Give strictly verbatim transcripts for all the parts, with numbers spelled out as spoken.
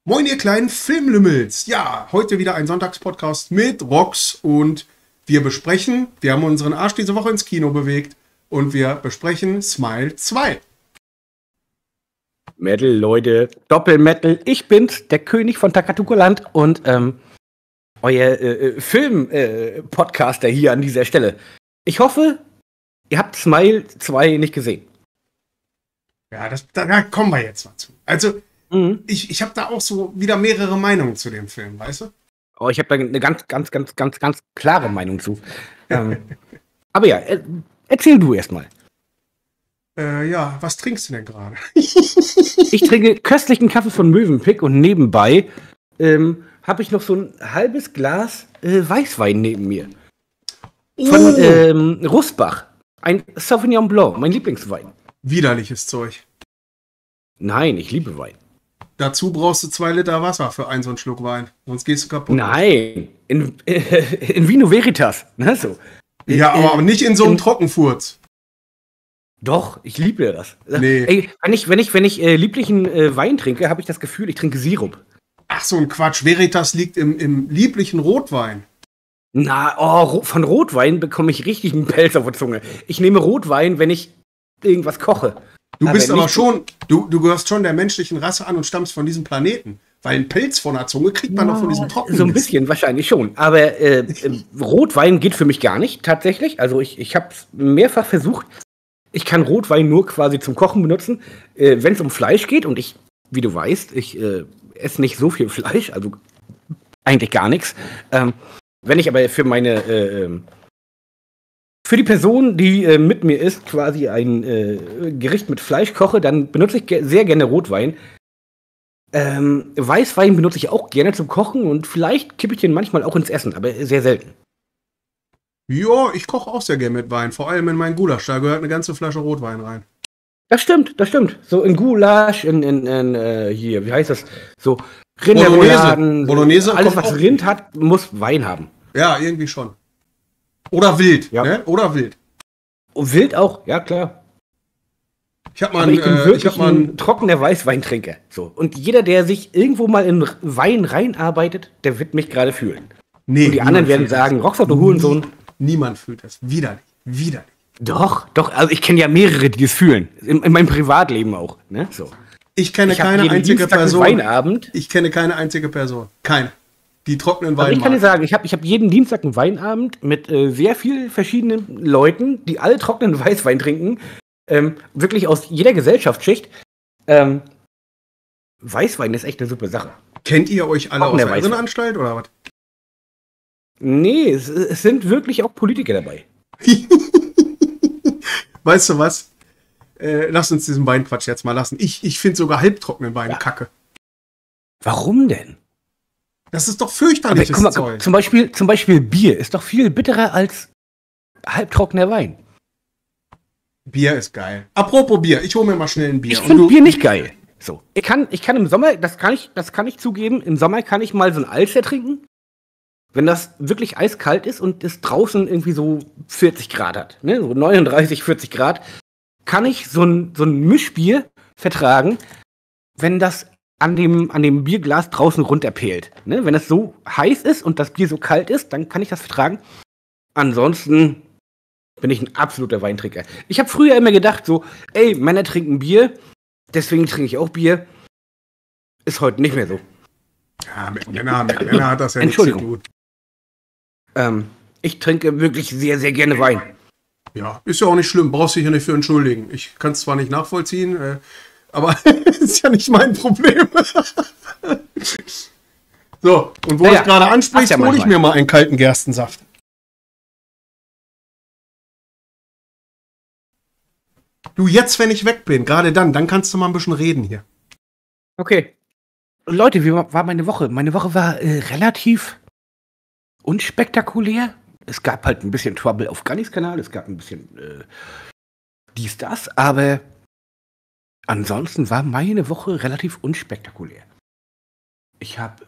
Moin, ihr kleinen Filmlümmels. Ja, heute wieder ein Sonntagspodcast mit Rox und wir besprechen, wir haben unseren Arsch diese Woche ins Kino bewegt und wir besprechen Smile zwei. Metal, Leute, Doppelmetal. Ich bin's, der König von Takatuka-Land und ähm, euer äh, Film-Podcaster hier an dieser Stelle. Ich hoffe, ihr habt Smile zwei nicht gesehen. Ja, das, da kommen wir jetzt mal zu. Also, mhm. ich, ich habe da auch so wieder mehrere Meinungen zu dem Film, weißt du? Oh, ich habe da eine ganz, ganz, ganz, ganz, ganz klare Meinung zu. ähm, aber ja, äh, erzähl du erst mal. Äh, ja, was trinkst du denn gerade? Ich trinke köstlichen Kaffee von Mövenpick und nebenbei ähm, habe ich noch so ein halbes Glas äh, Weißwein neben mir. Von Oh. ähm, Russbach. Ein Sauvignon Blanc, mein Lieblingswein. Widerliches Zeug. Nein, ich liebe Wein. Dazu brauchst du zwei Liter Wasser für einen so einen Schluck Wein. Sonst gehst du kaputt. Nein, in, äh, in Vino Veritas. Ne, so. Ja, Äh, aber nicht in so einem in- Trockenfurz. Doch, ich liebe das. Nee. Ey, wenn ich, wenn ich, wenn ich äh, lieblichen äh, Wein trinke, habe ich das Gefühl, ich trinke Sirup. Ach, so ein Quatsch. Veritas liegt im, im lieblichen Rotwein. Na, oh, Ro- von Rotwein bekomme ich richtig einen Pelz auf der Zunge. Ich nehme Rotwein, wenn ich irgendwas koche. Du bist aber nicht- schon, du, du gehörst schon der menschlichen Rasse an und stammst von diesem Planeten. Weil ein Pilz von der Zunge kriegt man doch von diesem Trockenen. So ein bisschen, wahrscheinlich schon. Aber äh, äh, Rotwein geht für mich gar nicht, tatsächlich. Also ich, ich habe es mehrfach versucht. Ich kann Rotwein nur quasi zum Kochen benutzen, äh, wenn es um Fleisch geht. Und ich, wie du weißt, ich äh, esse nicht so viel Fleisch, also eigentlich gar nichts. Ähm, wenn ich aber für meine, äh, ähm, für die Person, die äh, mit mir isst, quasi ein äh, Gericht mit Fleisch koche, dann benutze ich ge- sehr gerne Rotwein. Ähm, Weißwein benutze ich auch gerne zum Kochen und vielleicht kippe ich den manchmal auch ins Essen, aber sehr selten. Ja, ich koche auch sehr gerne mit Wein. Vor allem in meinen Gulasch. Da gehört eine ganze Flasche Rotwein rein. Das stimmt, das stimmt. So in Gulasch, in, in, in äh, hier, wie heißt das? So Bolognese. Rinderrouladen, Bolognese alles, kommt was auch- Rind hat, muss Wein haben. Ja, irgendwie schon. Oder wild. Ja. Ne? Oder wild. Und Wild auch, ja klar. Ich habe mal, Aber einen, ich bin äh, ich wirklich hab mal ein einen, trockener Weißweintrinker. So. Und jeder, der sich irgendwo mal in R- Wein reinarbeitet, der wird mich gerade fühlen. Nee, Und die anderen niemand werden fühlt sagen, das. Roxer, du Hurensohn. Niemand fühlt das. Widerlich. Widerlich. Doch, doch, also ich kenne ja mehrere, die es fühlen. In, in meinem Privatleben auch. Ne? So. Ich kenne Ich hab keine jeden einzige Dienstag einen Person. Weinabend. Ich kenne keine einzige Person. Keine. Die trockenen Aber Wein ich kann dir mag. sagen, ich habe ich hab jeden Dienstag einen Weinabend mit äh, sehr vielen verschiedenen Leuten, die alle trockenen Weißwein trinken. Ähm, wirklich aus jeder Gesellschaftsschicht. Ähm, Weißwein ist echt eine super Sache. Kennt ihr euch alle aus Trockener der Weißwein. Irrenanstalt oder was? Nee, es, es sind wirklich auch Politiker dabei. Weißt du was? Äh, lass uns diesen Weinquatsch jetzt mal lassen. Ich, ich finde sogar halbtrockenen Wein Ja. kacke. Warum denn? Das ist doch Aber fürchterliches guck mal, Zeug. zum Beispiel, zum Beispiel Bier ist doch viel bitterer als halbtrockener Wein. Bier ist geil. Apropos Bier, ich hole mir mal schnell ein Bier. Ich Und finde du- Bier nicht geil. So. Ich kann, ich kann im Sommer, das kann ich, das kann ich zugeben, im Sommer kann ich mal so ein Alster trinken, wenn das wirklich eiskalt ist und es draußen irgendwie so vierzig Grad hat, ne? So neununddreißig, vierzig Grad, kann ich so ein, so ein Mischbier vertragen, wenn das an dem, an dem Bierglas draußen runterpehlt. Ne? Wenn es so heiß ist und das Bier so kalt ist, dann kann ich das vertragen. Ansonsten bin ich ein absoluter Weintrinker. Ich habe früher immer gedacht, so, ey, Männer trinken Bier, deswegen trinke ich auch Bier. Ist heute nicht mehr so. Ja, mit Männern, mit Männern hat das ja nichts zu Entschuldigung. tun. Ähm, ich trinke wirklich sehr, sehr gerne Wein. Ja, ist ja auch nicht schlimm, brauchst dich ja nicht für entschuldigen. Ich kann es zwar nicht nachvollziehen, äh, aber ist ja nicht mein Problem. So, und wo Naja, du es gerade hast ansprichst, ja hole ich manchmal. mir mal einen kalten Gerstensaft. Du, jetzt, wenn ich weg bin, gerade dann, dann kannst du mal ein bisschen reden hier. Okay. Leute, wie war war meine Woche? Meine Woche war äh, relativ unspektakulär. Es gab halt ein bisschen Trouble auf Gannys Kanal, es gab ein bisschen äh, dies, das, aber ansonsten war meine Woche relativ unspektakulär. Ich habe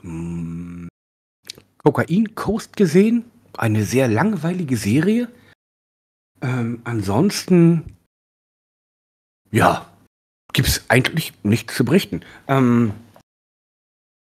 Kokain Coast gesehen, eine sehr langweilige Serie. Ähm, ansonsten, ja, gibt's eigentlich nichts zu berichten. Ähm,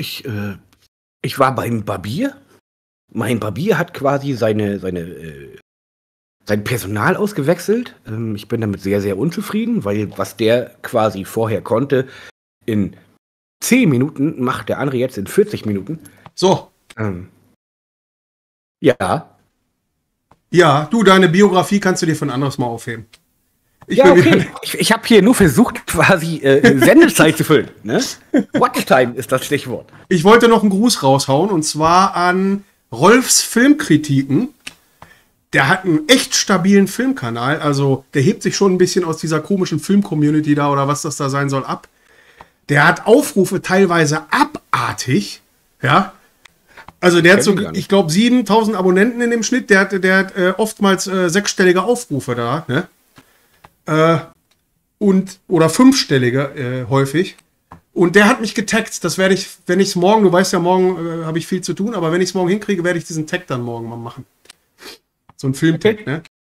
ich, äh, ich war beim Barbier. Mein Barbier hat quasi seine, seine, äh, sein Personal ausgewechselt. Ähm, ich bin damit sehr, sehr unzufrieden, weil was der quasi vorher konnte, in zehn Minuten macht der andere jetzt in vierzig Minuten. So. Ähm, ja. Ja, du, deine Biografie kannst du dir für ein anderes Mal aufheben. Ich ja, okay. Ich, ich habe hier nur versucht, quasi äh, Sendezeit zu füllen. Ne? Watchtime ist das Stichwort. Ich wollte noch einen Gruß raushauen, und zwar an Rolfs Filmkritiken. Der hat einen echt stabilen Filmkanal. Also, der hebt sich schon ein bisschen aus dieser komischen Film-Community da oder was das da sein soll ab. Der hat Aufrufe teilweise abartig. Ja. Also, der hat so, ich glaube, siebentausend Abonnenten in dem Schnitt. Der hat, der hat äh, oftmals äh, sechsstellige Aufrufe da. Ne? Äh, und, oder fünfstellige äh, häufig. Und der hat mich getaggt. Das werde ich, wenn ich es morgen, du weißt ja, morgen äh, habe ich viel zu tun, aber wenn ich es morgen hinkriege, werde ich diesen Tag dann morgen mal machen. So ein Filmtag, okay. Ne?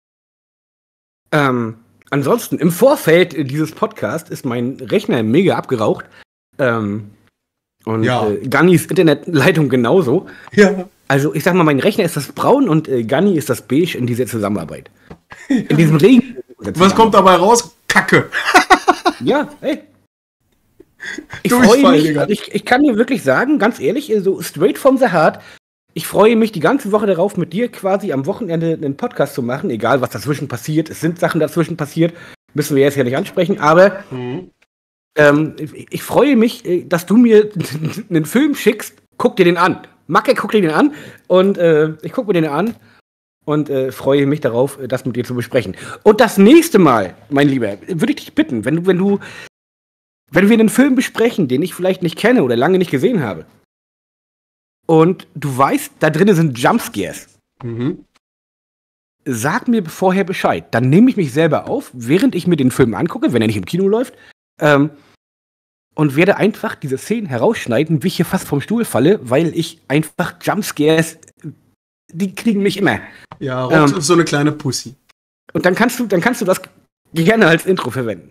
Ähm, ansonsten, im Vorfeld dieses Podcasts ist mein Rechner mega abgeraucht. Ähm, und ja. äh, Gannis Internetleitung genauso. Ja. Also, ich sag mal, mein Rechner ist das Braun und äh, Ganni ist das Beige in dieser Zusammenarbeit. Ja. In diesem Regen. Was kommt dabei raus? Kacke. Ja, ey. Ich freue mich, ich, ich kann dir wirklich sagen, ganz ehrlich, so straight from the heart, ich freue mich die ganze Woche darauf, mit dir quasi am Wochenende einen Podcast zu machen, egal was dazwischen passiert. Es sind Sachen dazwischen passiert, müssen wir jetzt ja nicht ansprechen, aber mhm. ähm, ich, ich freue mich, dass du mir einen Film schickst, guck dir den an. Macke, guck dir den an und äh, ich gucke mir den an und äh, freue mich darauf, das mit dir zu besprechen. Und das nächste Mal, mein Lieber, würde ich dich bitten, wenn du, wenn du Wenn wir einen Film besprechen, den ich vielleicht nicht kenne oder lange nicht gesehen habe, und du weißt, da drin sind Jumpscares, mhm. sag mir vorher Bescheid. Dann nehme ich mich selber auf, während ich mir den Film angucke, wenn er nicht im Kino läuft, ähm, und werde einfach diese Szenen herausschneiden, wie ich hier fast vom Stuhl falle, weil ich einfach Jumpscares, die kriegen mich immer. Ja, Rox ähm, ist so eine kleine Pussy. Und dann kannst du, dann kannst du das gerne als Intro verwenden.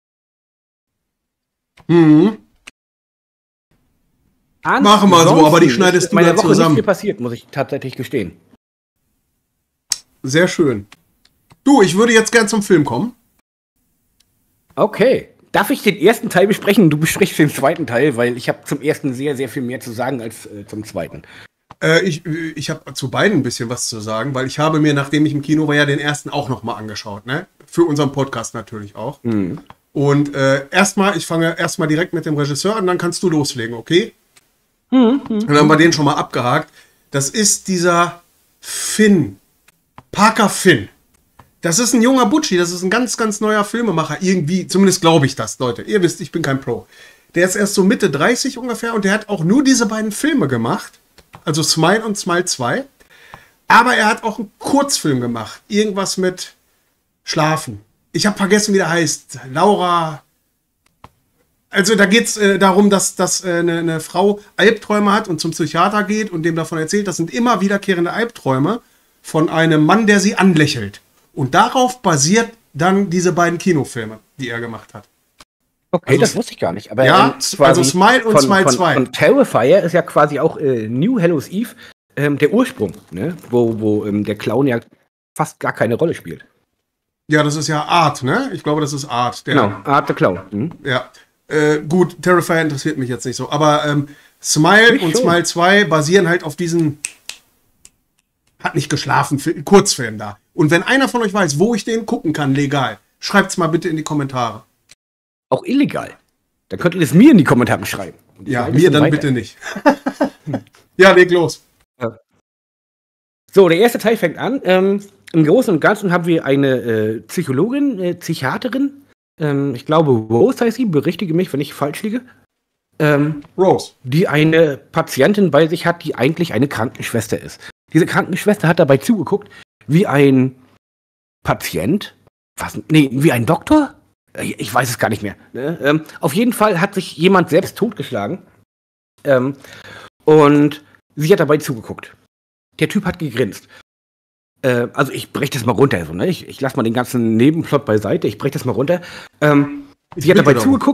Mhm. Machen wir so, aber die schneidest du dann zusammen. Ist nicht viel passiert, muss ich tatsächlich gestehen. Sehr schön. Du, ich würde jetzt gern zum Film kommen. Okay. Darf ich den ersten Teil besprechen? Du besprichst den zweiten Teil, weil ich habe zum ersten sehr, sehr viel mehr zu sagen als äh, zum zweiten. Äh, ich ich habe zu beiden ein bisschen was zu sagen, weil ich habe mir, nachdem ich im Kino war, ja den ersten auch noch mal angeschaut, ne? Für unseren Podcast natürlich auch. Mhm. Und äh, erstmal, ich fange erstmal direkt mit dem Regisseur an, dann kannst du loslegen, okay? Mhm. Und dann haben wir den schon mal abgehakt. Das ist dieser Finn. Parker Finn. Das ist ein junger Butschi, das ist ein ganz, ganz neuer Filmemacher. Irgendwie, zumindest glaube ich das, Leute. Ihr wisst, ich bin kein Pro. Der ist erst so Mitte dreißig ungefähr und der hat auch nur diese beiden Filme gemacht. Also Smile und Smile zwei. Aber er hat auch einen Kurzfilm gemacht. Irgendwas mit Schlafen. Ich habe vergessen, wie der heißt. Laura. Also da geht es äh, darum, dass, dass äh, eine, eine Frau Albträume hat und zum Psychiater geht und dem davon erzählt, das sind immer wiederkehrende Albträume von einem Mann, der sie anlächelt. Und darauf basiert dann diese beiden Kinofilme, die er gemacht hat. Okay, also, das wusste ich gar nicht. Aber ja, also Smile und von, Smile von, zwei. Und Terrifier ist ja quasi auch äh, New Hallows Eve, ähm, der Ursprung, ne? Wo, wo ähm, der Clown ja fast gar keine Rolle spielt. Ja, das ist ja Art, ne? Ich glaube, das ist Art. Der, genau, Art the Clown. Mhm. Ja. Äh, gut, Terrifier interessiert mich jetzt nicht so. Aber ähm, Smile ich und schon. Smile zwei basieren halt auf diesen hat nicht geschlafen, Kurzfilm da. Und wenn einer von euch weiß, wo ich den gucken kann, legal, schreibt's mal bitte in die Kommentare. Auch illegal. Dann könnt ihr das mir in die Kommentare schreiben. Ja, mir dann weiter. Bitte nicht. Ja, leg los. Ja. So, der erste Teil fängt an. Ähm, Im Großen und Ganzen haben wir eine äh, Psychologin, äh, Psychiaterin. Ähm, ich glaube, Rose heißt sie, berichtige mich, wenn ich falsch liege. Ähm, Rose. Die eine Patientin bei sich hat, die eigentlich eine Krankenschwester ist. Diese Krankenschwester hat dabei zugeguckt, wie ein Patient, was, nee, wie ein Doktor? Ich weiß es gar nicht mehr. Ne? Ähm, auf jeden Fall hat sich jemand selbst totgeschlagen. Ähm, und sie hat dabei zugeguckt. Der Typ hat gegrinst. Äh, also ich breche das mal runter. So, ne? Ich, ich lasse mal den ganzen Nebenplot beiseite. Ich breche das mal runter. Ähm, sie hat dabei zugeguckt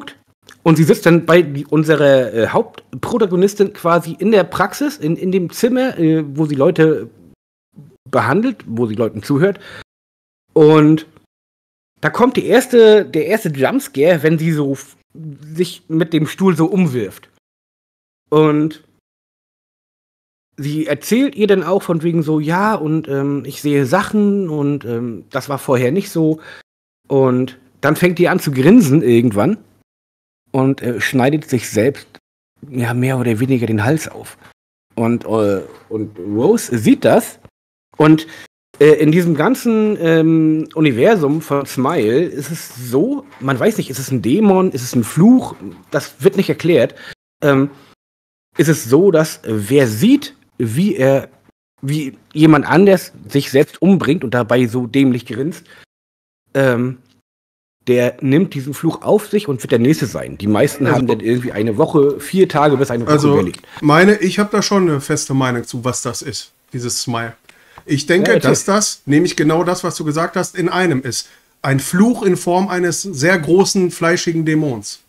Und sie sitzt dann bei die, unserer äh, Hauptprotagonistin quasi in der Praxis, in, in dem Zimmer, äh, wo sie Leute behandelt, wo sie Leuten zuhört. Und da kommt die erste, der erste Jumpscare, wenn sie so f- sich mit dem Stuhl so umwirft. Und sie erzählt ihr dann auch von wegen so, ja, und ähm, ich sehe Sachen und ähm, das war vorher nicht so. Und dann fängt die an zu grinsen irgendwann und äh, schneidet sich selbst ja mehr oder weniger den Hals auf. Und, äh, und Rose sieht das und äh, in diesem ganzen ähm, Universum von Smile ist es so, man weiß nicht, ist es ein Dämon, ist es ein Fluch, das wird nicht erklärt. Ähm, ist es so, dass äh, wer sieht, wie er, wie jemand anders sich selbst umbringt und dabei so dämlich grinst, ähm, der nimmt diesen Fluch auf sich und wird der Nächste sein. Die meisten Also- haben dann irgendwie eine Woche, vier Tage bis eine Woche Also, überlebt. meine, ich habe da schon eine feste Meinung zu, was das ist, dieses Smile. Ich denke, Ja, erzähl. dass das, nämlich genau das, was du gesagt hast, in einem ist. Ein Fluch in Form eines sehr großen, fleischigen Dämons.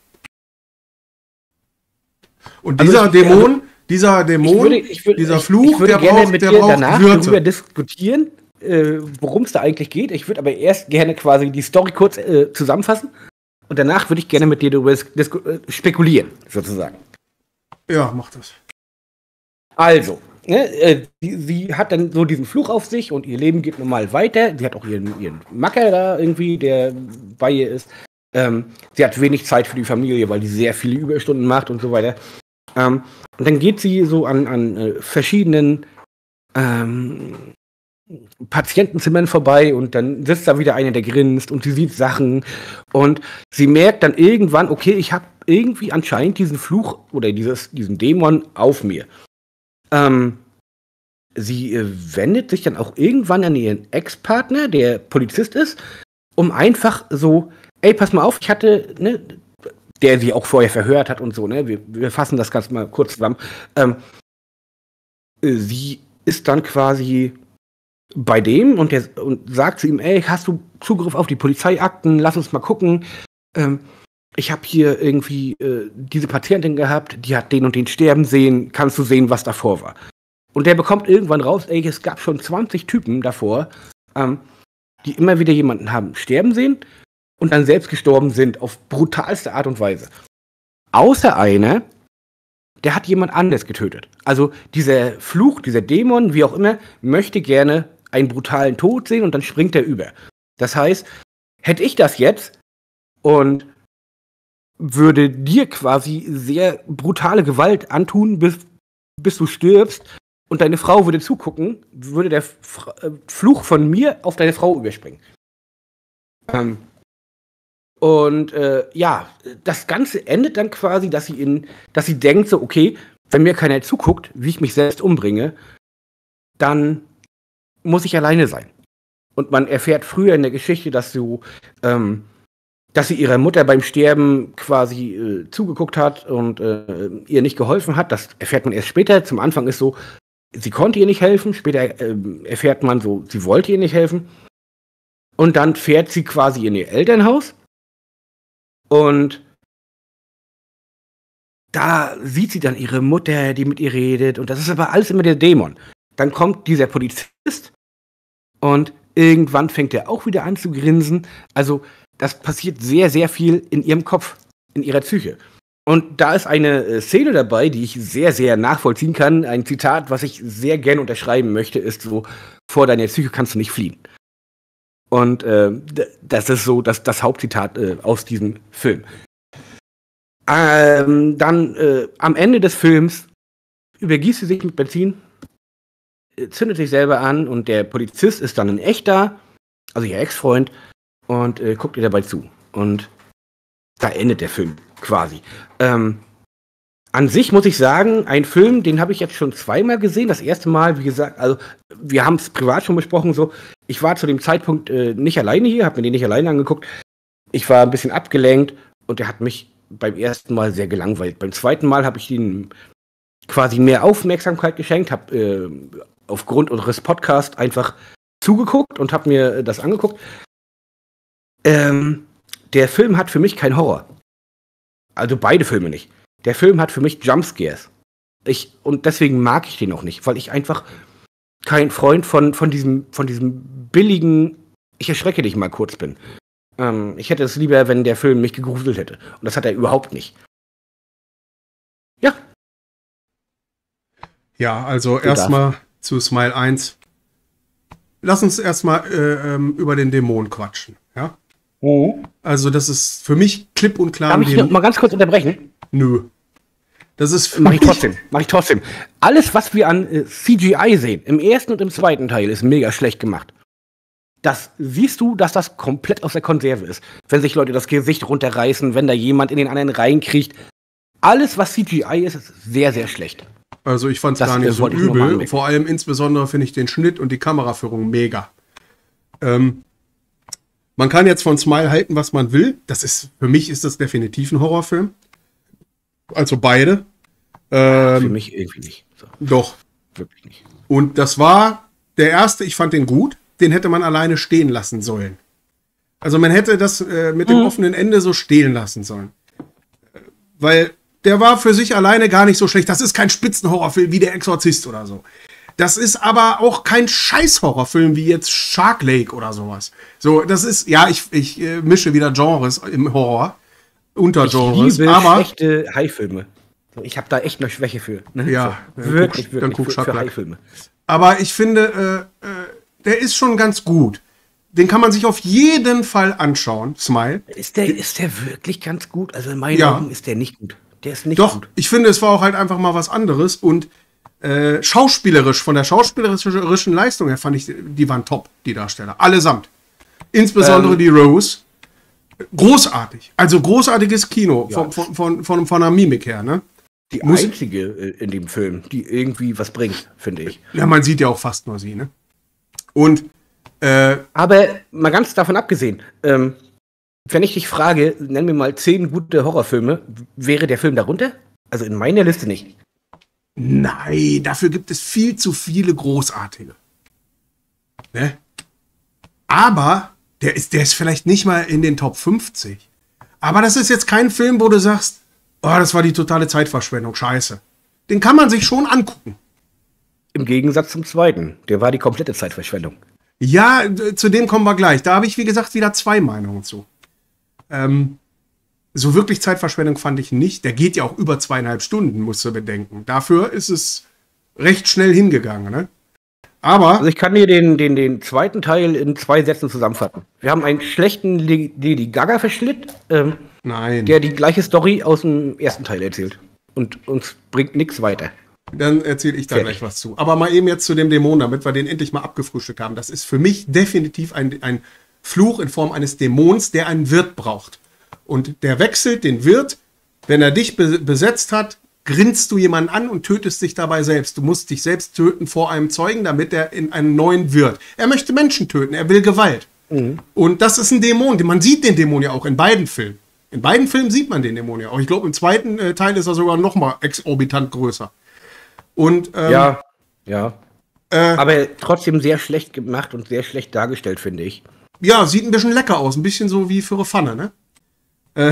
Und Also dieser ich- Dämon, dieser Dämon, Ich würde, ich würde, dieser ich, Fluch, ich würde der gerne braucht, mit der dir braucht danach Würze. darüber diskutieren, äh, worum es da eigentlich geht. Ich würde aber erst gerne quasi die Story kurz äh, zusammenfassen und danach würde ich gerne mit dir darüber disku- äh, spekulieren, sozusagen. Ja, mach das. Also, ne, äh, sie, sie hat dann so diesen Fluch auf sich und ihr Leben geht normal weiter. Sie hat auch ihren, ihren Macker da irgendwie, der bei ihr ist. Ähm, sie hat wenig Zeit für die Familie, weil die sehr viele Überstunden macht und so weiter. Ähm, und dann geht sie so an, an äh, verschiedenen ähm, Patientenzimmern vorbei und dann sitzt da wieder einer, der grinst und sie sieht Sachen und sie merkt dann irgendwann, okay, ich habe irgendwie anscheinend diesen Fluch oder dieses, diesen Dämon auf mir. Ähm, sie äh, wendet sich dann auch irgendwann an ihren Ex-Partner, der Polizist ist, um einfach so, ey, pass mal auf, ich hatte, ne, der sie auch vorher verhört hat und so, ne, wir, wir fassen das Ganze mal kurz zusammen. Ähm, äh, sie ist dann quasi bei dem und, der, und sagt zu ihm, ey, hast du Zugriff auf die Polizeiakten, lass uns mal gucken. Ähm, ich habe hier irgendwie äh, diese Patientin gehabt, die hat den und den sterben sehen, kannst du sehen, was davor war. Und der bekommt irgendwann raus, ey, es gab schon zwanzig Typen davor, ähm, die immer wieder jemanden haben sterben sehen und dann selbst gestorben sind auf brutalste Art und Weise. Außer einer, der hat jemand anders getötet. Also dieser Fluch, dieser Dämon, wie auch immer, möchte gerne einen brutalen Tod sehen und dann springt er über. Das heißt, hätte ich das jetzt und würde dir quasi sehr brutale Gewalt antun, bis, bis du stirbst und deine Frau würde zugucken, würde der F- äh, Fluch von mir auf deine Frau überspringen. Ähm, und äh, ja, das Ganze endet dann quasi, dass sie in, dass sie denkt so, okay, wenn mir keiner zuguckt, wie ich mich selbst umbringe, dann muss ich alleine sein. Und man erfährt früher in der Geschichte, dass so, ähm, dass sie ihrer Mutter beim Sterben quasi äh, zugeguckt hat und äh, ihr nicht geholfen hat. Das erfährt man erst später. Zum Anfang ist so, sie konnte ihr nicht helfen. Später äh, erfährt man so, sie wollte ihr nicht helfen. Und dann fährt sie quasi in ihr Elternhaus. Und da sieht sie dann ihre Mutter, die mit ihr redet. Und das ist aber alles immer der Dämon. Dann kommt dieser Polizist und irgendwann fängt er auch wieder an zu grinsen. Also das passiert sehr, sehr viel in ihrem Kopf, in ihrer Psyche. Und da ist eine äh, Szene dabei, die ich sehr, sehr nachvollziehen kann. Ein Zitat, was ich sehr gerne unterschreiben möchte, ist so, vor deiner Psyche kannst du nicht fliehen. Und äh, d- das ist so das, das Hauptzitat äh, aus diesem Film. Ähm, dann äh, am Ende des Films übergießt sie sich mit Benzin, äh, zündet sich selber an und der Polizist ist dann ein echter, also ihr Ex-Freund, und äh, guckt ihr dabei zu. Und da endet der Film quasi. Ähm, an sich muss ich sagen, ein Film, den habe ich jetzt schon zweimal gesehen. Das erste Mal, wie gesagt, also wir haben es privat schon besprochen, so. Ich war zu dem Zeitpunkt äh, nicht alleine hier, habe mir den nicht alleine angeguckt. Ich war ein bisschen abgelenkt und der hat mich beim ersten Mal sehr gelangweilt. Beim zweiten Mal habe ich ihm quasi mehr Aufmerksamkeit geschenkt, habe äh, aufgrund unseres Podcasts einfach zugeguckt und habe mir äh, das angeguckt. Ähm, der Film hat für mich keinen Horror. Also beide Filme nicht. Der Film hat für mich Jumpscares. Ich, und deswegen mag ich den auch nicht, weil ich einfach kein Freund von, von, diesem, von diesem billigen, ich erschrecke dich mal kurz bin. Ähm, ich hätte es lieber, wenn der Film mich gegruselt hätte. Und das hat er überhaupt nicht. Ja. Ja, also erstmal zu Smile eins. Lass uns erstmal äh, ähm, über den Dämon quatschen. Ja? Oh. Also das ist für mich klipp und klar. Darf ich noch mal ganz kurz unterbrechen? Nö. Das ist für Mach ich mich trotzdem. Mach ich trotzdem. Alles, was wir an äh, C G I sehen, im ersten und im zweiten Teil, ist mega schlecht gemacht. Das siehst du, dass das komplett aus der Konserve ist. Wenn sich Leute das Gesicht runterreißen, wenn da jemand in den anderen reinkriegt. Alles, was C G I ist, ist sehr, sehr schlecht. Also ich fand es gar nicht so übel. Vor allem insbesondere finde ich den Schnitt und die Kameraführung mega. Ähm, man kann jetzt von Smile halten, was man will. Das ist, für mich ist das definitiv ein Horrorfilm. Also beide. Ähm, für mich irgendwie nicht. So. Doch. Wirklich nicht. Und das war der erste, ich fand den gut. Den hätte man alleine stehen lassen sollen. Also man hätte das äh, mit dem mhm. offenen Ende so stehen lassen sollen. Weil der war für sich alleine gar nicht so schlecht. Das ist kein Spitzenhorrorfilm wie Der Exorzist oder so. Das ist aber auch kein Scheiß-Horrorfilm wie jetzt Shark Lake oder sowas. So, das ist, ja, ich, ich äh, mische wieder Genres im Horror. Untergenres. Ich liebe aber schlechte Hai-Filme. Ich habe da echt eine Schwäche für. Ne? Ja, so, dann wirklich, guck, wirklich dann guck für, Shark für Lake. Hai-Filme. Aber ich finde, äh, äh, der ist schon ganz gut. Den kann man sich auf jeden Fall anschauen, Smile. Ist der, ist der wirklich ganz gut? Also in meinen Ja. Augen ist der nicht gut. Der ist nicht Doch, gut. ich finde, es war auch halt einfach mal was anderes. Und äh, schauspielerisch, von der schauspielerischen Leistung her, fand ich, die waren top, die Darsteller. Allesamt. Insbesondere ähm, die Rose. Großartig. Also großartiges Kino, ja. von, von, von, von, von der Mimik her, ne? Die Muss, einzige in dem Film, die irgendwie was bringt, finde ich. Ja, man sieht ja auch fast nur sie, ne? Und äh, aber mal ganz davon abgesehen, ähm, wenn ich dich frage, nenn mir mal zehn gute Horrorfilme, wäre der Film darunter? Also in meiner Liste nicht. Nein, dafür gibt es viel zu viele großartige. Ne? Aber der ist, der ist vielleicht nicht mal in den Top fünfzig. Aber das ist jetzt kein Film, wo du sagst, oh, das war die totale Zeitverschwendung, scheiße. Den kann man sich schon angucken. Im Gegensatz zum zweiten, der war die komplette Zeitverschwendung. Ja, zu dem kommen wir gleich. Da habe ich, wie gesagt, wieder zwei Meinungen zu. Ähm, so wirklich Zeitverschwendung fand ich nicht. Der geht ja auch über zweieinhalb Stunden, musst du bedenken. Dafür ist es recht schnell hingegangen, ne? Aber also ich kann dir den, den, den zweiten Teil in zwei Sätzen zusammenfassen. Wir haben einen schlechten Lady Gaga-Verschnitt, ähm, nein. der die gleiche Story aus dem ersten Teil erzählt. Und uns bringt nichts weiter. Dann erzähle ich da Fertig. gleich was zu. Aber mal eben jetzt zu dem Dämon, damit wir den endlich mal abgefrühstückt haben. Das ist für mich definitiv ein, ein Fluch in Form eines Dämons, der einen Wirt braucht. Und der wechselt den Wirt, wenn er dich be- besetzt hat, grinst du jemanden an und tötest dich dabei selbst. Du musst dich selbst töten vor einem Zeugen, damit er in einen neuen wird. Er möchte Menschen töten, er will Gewalt. Mhm. Und das ist ein Dämon. Man sieht den Dämon ja auch in beiden Filmen. In beiden Filmen sieht man den Dämon ja auch. Ich glaube, im zweiten äh, Teil ist er sogar noch mal exorbitant größer. Und, ähm, ja, ja. Äh, Aber trotzdem sehr schlecht gemacht und sehr schlecht dargestellt, finde ich. Ja, sieht ein bisschen lecker aus. Ein bisschen so wie für eine Pfanne, ne? Äh,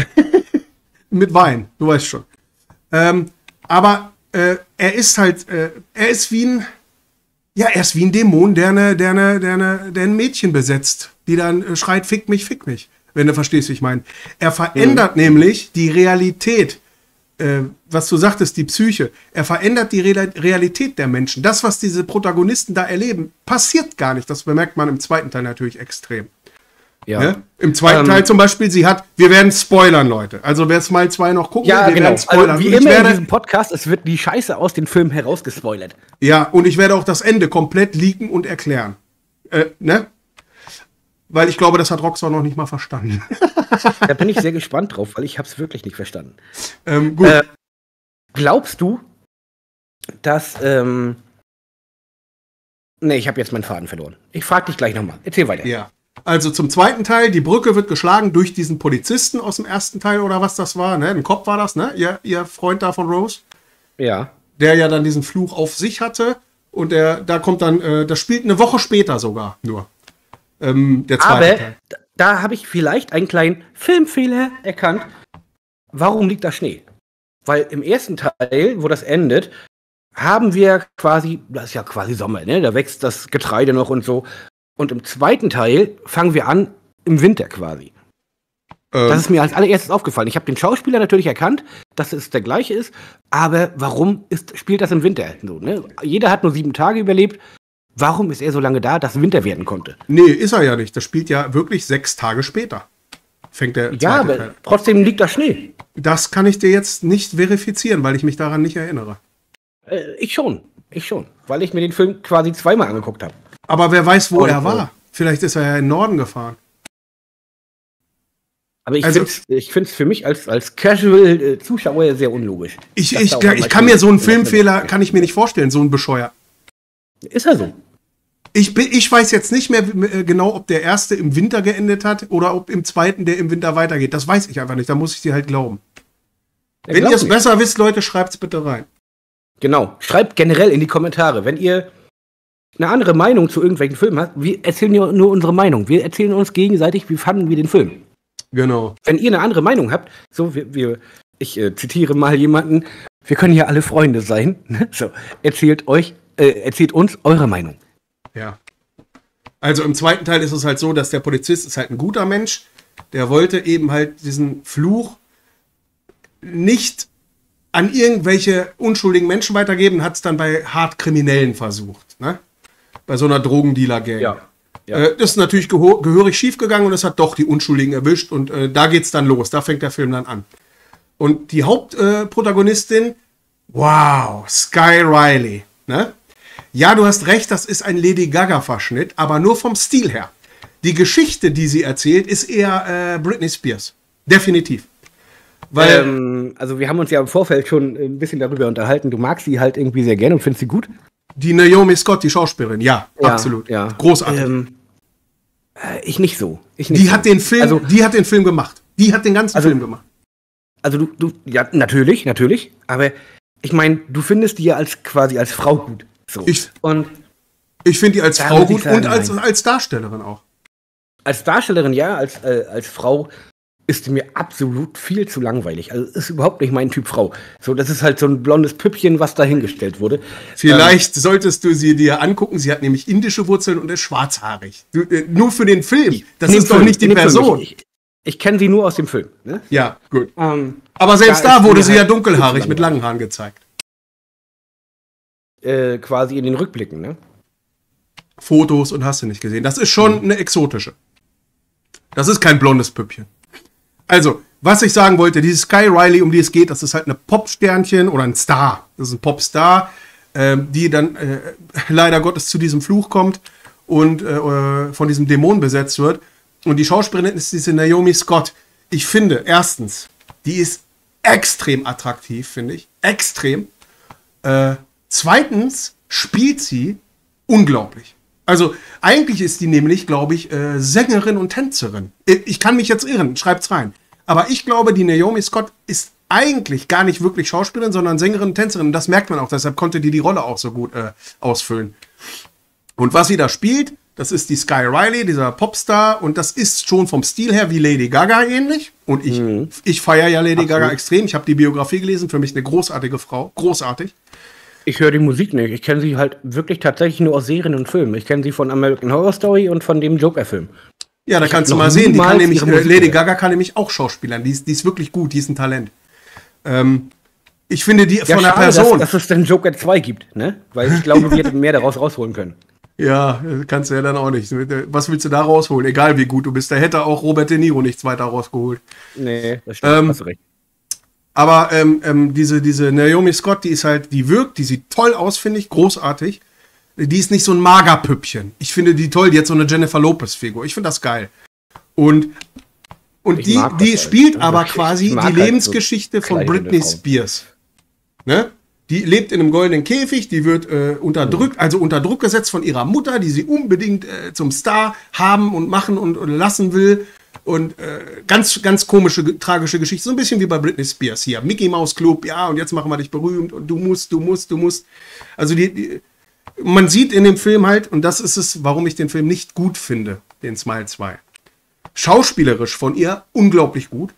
mit Wein, du weißt schon. Ähm, aber äh, er ist halt, äh, er ist wie ein, ja, er ist wie ein Dämon, der, eine, der, eine, der, eine, der ein Mädchen besetzt, die dann äh, schreit, fick mich, fick mich, wenn du verstehst, wie ich meine. Er verändert mhm. nämlich die Realität, äh, was du sagtest, die Psyche. Er verändert die Re- Realität der Menschen. Das, was diese Protagonisten da erleben, passiert gar nicht. Das bemerkt man im zweiten Teil natürlich extrem. Ja. Ne? Im zweiten ähm, Teil zum Beispiel, sie hat, wir werden spoilern, Leute. Also wer Smile zwei noch gucken ja, will, wir genau. werden spoilern. Also, wie immer werde, in diesem Podcast, es wird die Scheiße aus den Filmen herausgespoilert. Ja, und ich werde auch das Ende komplett leaken und erklären. Äh, ne? Weil ich glaube, das hat Rockstar noch nicht mal verstanden. Da bin ich sehr gespannt drauf, weil ich habe es wirklich nicht verstanden. Ähm, gut. Äh, glaubst du, dass, ähm Ne, ich habe jetzt meinen Faden verloren. Ich frage dich gleich nochmal. Erzähl weiter. Ja. Also zum zweiten Teil, die Brücke wird geschlagen durch diesen Polizisten aus dem ersten Teil oder was das war, ne? Ein Kopf war das, ne? Ihr, ihr Freund da von Rose. Ja. Der ja dann diesen Fluch auf sich hatte und der, da kommt dann, äh, das spielt eine Woche später sogar nur. Ähm, der zweite Aber Teil. da, da habe ich vielleicht einen kleinen Filmfehler erkannt. warum liegt da Schnee? Weil im ersten Teil, wo das endet, haben wir quasi, das ist ja quasi Sommer, ne? Da wächst das Getreide noch und so. Und im zweiten Teil fangen wir an, im Winter quasi. Ähm. Das ist mir als allererstes aufgefallen. Ich habe den Schauspieler natürlich erkannt, dass es der gleiche ist, aber warum ist, spielt das im Winter? So, ne? Jeder hat nur sieben Tage überlebt. Warum ist er so lange da, dass Winter werden konnte? Nee, ist er ja nicht. Das spielt ja wirklich sechs Tage später. Fängt der zweite Ja, aber Teil. trotzdem liegt da Schnee. Das kann ich dir jetzt nicht verifizieren, weil ich mich daran nicht erinnere. Äh, ich schon. Ich schon. Weil ich mir den Film quasi zweimal angeguckt habe. Aber wer weiß, wo Und, er war. Vielleicht ist er ja in den Norden gefahren. Aber ich Also- finde es für mich als, als Casual-Zuschauer sehr unlogisch. Ich, Dass ich, da auf ich, einmal kann mir so einen Schnee- Filmfehler, kann ich mir nicht vorstellen, so ein Bescheuer. Ist er so? Ich, bin- ich weiß jetzt nicht mehr äh, genau, ob der erste im Winter geendet hat oder ob im zweiten der im Winter weitergeht. Das weiß ich einfach nicht. Da muss ich dir halt glauben. Ja, Wenn glaub ihr es mir. besser wisst, Leute, schreibt es bitte rein. Genau. Schreibt generell in die Kommentare, wenn ihr eine andere Meinung zu irgendwelchen Filmen habt. Wir erzählen ja nur unsere Meinung. Wir erzählen uns gegenseitig, wie fanden wir den Film. Genau. Wenn ihr eine andere Meinung habt, so, wir, wir ich äh, zitiere mal jemanden, wir können ja alle Freunde sein. Ne? So, erzählt euch, äh, erzählt uns eure Meinung. Ja. Also im zweiten Teil ist es halt so, dass der Polizist ist halt ein guter Mensch. Der wollte eben halt diesen Fluch nicht an irgendwelche unschuldigen Menschen weitergeben, hat es dann bei hart Kriminellen versucht. Ne? Bei so einer Drogendealer-Gang. Ja. Ja. Äh, das ist natürlich geho- gehörig schiefgegangen und es hat doch die Unschuldigen erwischt und äh, da geht's dann los. Da fängt der Film dann an. Und die Hauptprotagonistin, äh, wow, Sky Riley. Ne? Ja, du hast recht, das ist ein Lady Gaga-Verschnitt, aber nur vom Stil her. Die Geschichte, die sie erzählt, ist eher äh, Britney Spears. Definitiv. Weil, Ähm, also wir haben uns ja im Vorfeld schon ein bisschen darüber unterhalten. Du magst sie halt irgendwie sehr gerne und findest sie gut. die Naomi Scott, die Schauspielerin, ja, Ja, absolut. ja. Großartig. Ähm, äh, ich nicht so. Ich nicht die so. hat den Film, Also, die hat den Film gemacht. Die hat den ganzen Also- Film gemacht. also du, du, ja, natürlich, natürlich. Aber ich meine, du findest die ja als quasi als Frau gut. So. Ich- und Ich finde die als Da Frau muss ich gut sagen, und als, nein. als Darstellerin auch. als Darstellerin, ja, als, äh, als Frau ist die mir absolut viel zu langweilig. Also ist überhaupt nicht mein Typ Frau. So, das ist halt so ein blondes Püppchen, was dahingestellt wurde. Vielleicht solltest du sie dir angucken. Sie hat nämlich indische Wurzeln und ist schwarzhaarig. Du, äh, nur für den Film. Das In dem ist doch Film, nicht die in dem Film. Person. Ich, ich, ich kenne sie nur aus dem Film. Ne? Ja, gut. Ähm, Aber selbst Da da, ist wurde mir sie ja halt dunkelhaarig zu mit langen Haaren gezeigt. äh, quasi in den Rückblicken, ne? Fotos und hast du nicht gesehen. Das ist schon eine exotische. Das ist kein blondes Püppchen. Also, was ich sagen wollte, diese Sky Riley, um die es geht, das ist halt eine Popsternchen oder ein Star. Das ist ein Popstar, ähm, die dann äh, leider Gottes zu diesem Fluch kommt und äh, von diesem Dämon besetzt wird. Und die Schauspielerin ist diese Naomi Scott. Ich finde, erstens, die ist extrem attraktiv, finde ich. Extrem. Äh, zweitens spielt sie unglaublich. Also eigentlich ist die nämlich, glaube ich, äh, Sängerin und Tänzerin. Ich, ich kann mich jetzt irren, schreibt's rein. Aber ich glaube, die Naomi Scott ist eigentlich gar nicht wirklich Schauspielerin, sondern Sängerin und Tänzerin. Und das merkt man auch, deshalb konnte die die Rolle auch so gut äh, ausfüllen. Und was sie da spielt, das ist die Sky Riley, dieser Popstar. Und das ist schon vom Stil her wie Lady Gaga ähnlich. Und ich, Mhm. ich feiere ja Lady Absolut. Gaga extrem. Ich habe die Biografie gelesen, für mich eine großartige Frau. Großartig. Ich höre die Musik nicht. Ich kenne sie halt wirklich tatsächlich nur aus Serien und Filmen. Ich kenne sie von American Horror Story und von dem Joker-Film. Ja, da Ich kannst du hab mal noch sehen, die kann niemals nämlich, ihre äh, Musik Lady gehört. Gaga kann nämlich auch Schauspielern. Die ist, die ist wirklich gut, die ist ein Talent. Ähm, ich finde die Ja, von der schade, Person. Dass, dass es dann Joker zwei gibt, ne? Weil ich glaube, wir hätten mehr daraus rausholen können. Ja, äh, kannst du ja dann auch nicht. Was willst du da rausholen? Egal wie gut du bist. Da hätte auch Robert De Niro nichts weiter rausgeholt. Nee, das stimmt, Ähm, hast du recht. Aber ähm, ähm, diese, diese Naomi Scott, die ist halt, die wirkt, die sieht toll aus, finde ich, großartig. Die ist nicht so ein Magerpüppchen. Ich finde die toll, die hat so eine Jennifer Lopez-Figur. Ich finde das geil. Und, und Ich die, mag die das spielt halt. aber Ich quasi mag die halt so Lebensgeschichte von kleine Britney Frauen. Spears. Ne? Die lebt in einem goldenen Käfig, die wird äh, unterdrückt, also unter Druck gesetzt von ihrer Mutter, die sie unbedingt äh, zum Star haben und machen und, und lassen will. Und äh, ganz, ganz komische, ge- tragische Geschichte. So ein bisschen wie bei Britney Spears hier. Mickey Mouse Club, ja, und jetzt machen wir dich berühmt und du musst, du musst, du musst. Also die, die, man sieht in dem Film halt, und das ist es, warum ich den Film nicht gut finde, den Smile zwei. Schauspielerisch von ihr unglaublich gut.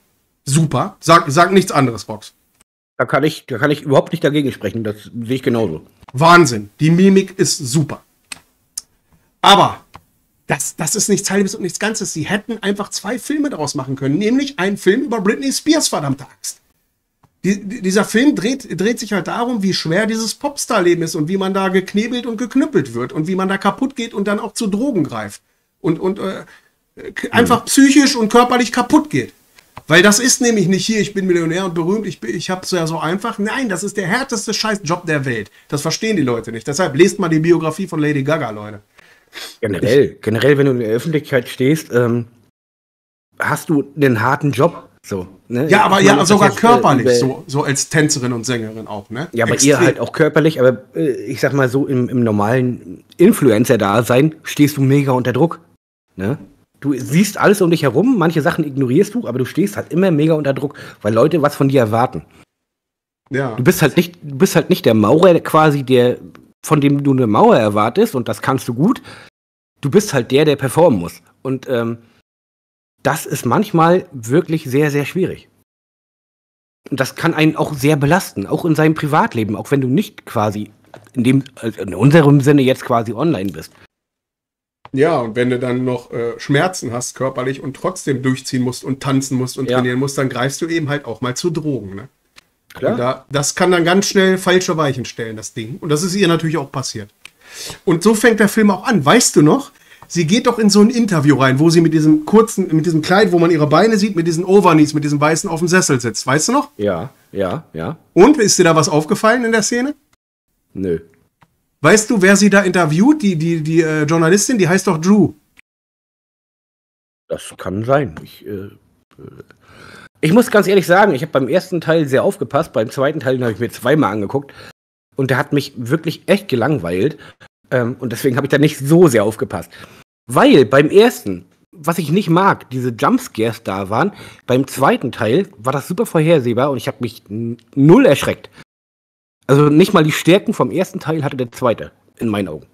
super. Sag, sag nichts anderes, Fox. Da kann ich, da kann ich überhaupt nicht dagegen sprechen. Das sehe ich genauso. Wahnsinn. Die Mimik ist super. Aber das, das ist nichts Halbes und nichts Ganzes. Sie hätten einfach zwei Filme daraus machen können. Nämlich einen Film über Britney Spears, verdammte Axt. Die, die, dieser Film dreht, dreht sich halt darum, wie schwer dieses Popstar-Leben ist und wie man da geknebelt und geknüppelt wird und wie man da kaputt geht und dann auch zu Drogen greift. Und, und äh, einfach mhm. psychisch und körperlich kaputt geht. Weil das ist nämlich nicht hier, ich bin Millionär und berühmt, ich, ich hab's ja so einfach. Nein, das ist der härteste Scheißjob der Welt. Das verstehen die Leute nicht. Deshalb lest mal die Biografie von Lady Gaga, Leute. Generell, generell, wenn du in der Öffentlichkeit stehst, ähm, hast du einen harten Job. So, ne? Ja, aber ja, sogar jetzt, körperlich, äh, so, so als Tänzerin und Sängerin auch, ne? Ja, bei Extrem. ihr halt auch körperlich, aber äh, ich sag mal so, im, im normalen Influencer-Dasein stehst du mega unter Druck. Ne? Du siehst alles um dich herum, manche Sachen ignorierst du, aber du stehst halt immer mega unter Druck, weil Leute was von dir erwarten. Ja. Du bist halt nicht, du bist halt nicht der Maurer quasi, der, von dem du eine Mauer erwartest und das kannst du gut. Du bist halt der, der performen muss. Und ähm, das ist manchmal wirklich sehr, sehr schwierig. Und das kann einen auch sehr belasten, auch in seinem Privatleben, auch wenn du nicht quasi in dem, also in unserem Sinne jetzt quasi online bist. Ja, und wenn du dann noch äh, Schmerzen hast körperlich und trotzdem durchziehen musst und tanzen musst und ja. trainieren musst, dann greifst du eben halt auch mal zu Drogen. Ne? Klar. Und da, das kann dann ganz schnell falsche Weichen stellen, das Ding. Und das ist ihr natürlich auch passiert. Und so fängt der Film auch an. Weißt du noch, sie geht doch in so ein Interview rein, wo sie mit diesem kurzen, mit diesem Kleid, wo man ihre Beine sieht, mit diesen Overknees, mit diesem Weißen auf dem Sessel sitzt. Weißt du noch? Ja, ja, ja. Und, ist dir da was aufgefallen in der Szene? Nö. Weißt du, wer sie da interviewt? Die, die, die äh, Journalistin, die heißt doch Drew. Das kann sein. Ich, äh, ich muss ganz ehrlich sagen, ich habe beim ersten Teil sehr aufgepasst, beim zweiten Teil habe ich mir zweimal angeguckt und der hat mich wirklich echt gelangweilt ähm, und deswegen habe ich da nicht so sehr aufgepasst. Weil beim ersten, was ich nicht mag, diese Jumpscares da waren, beim zweiten Teil war das super vorhersehbar und ich habe mich n- null erschreckt. Also nicht mal die Stärken vom ersten Teil hatte der zweite, in meinen Augen.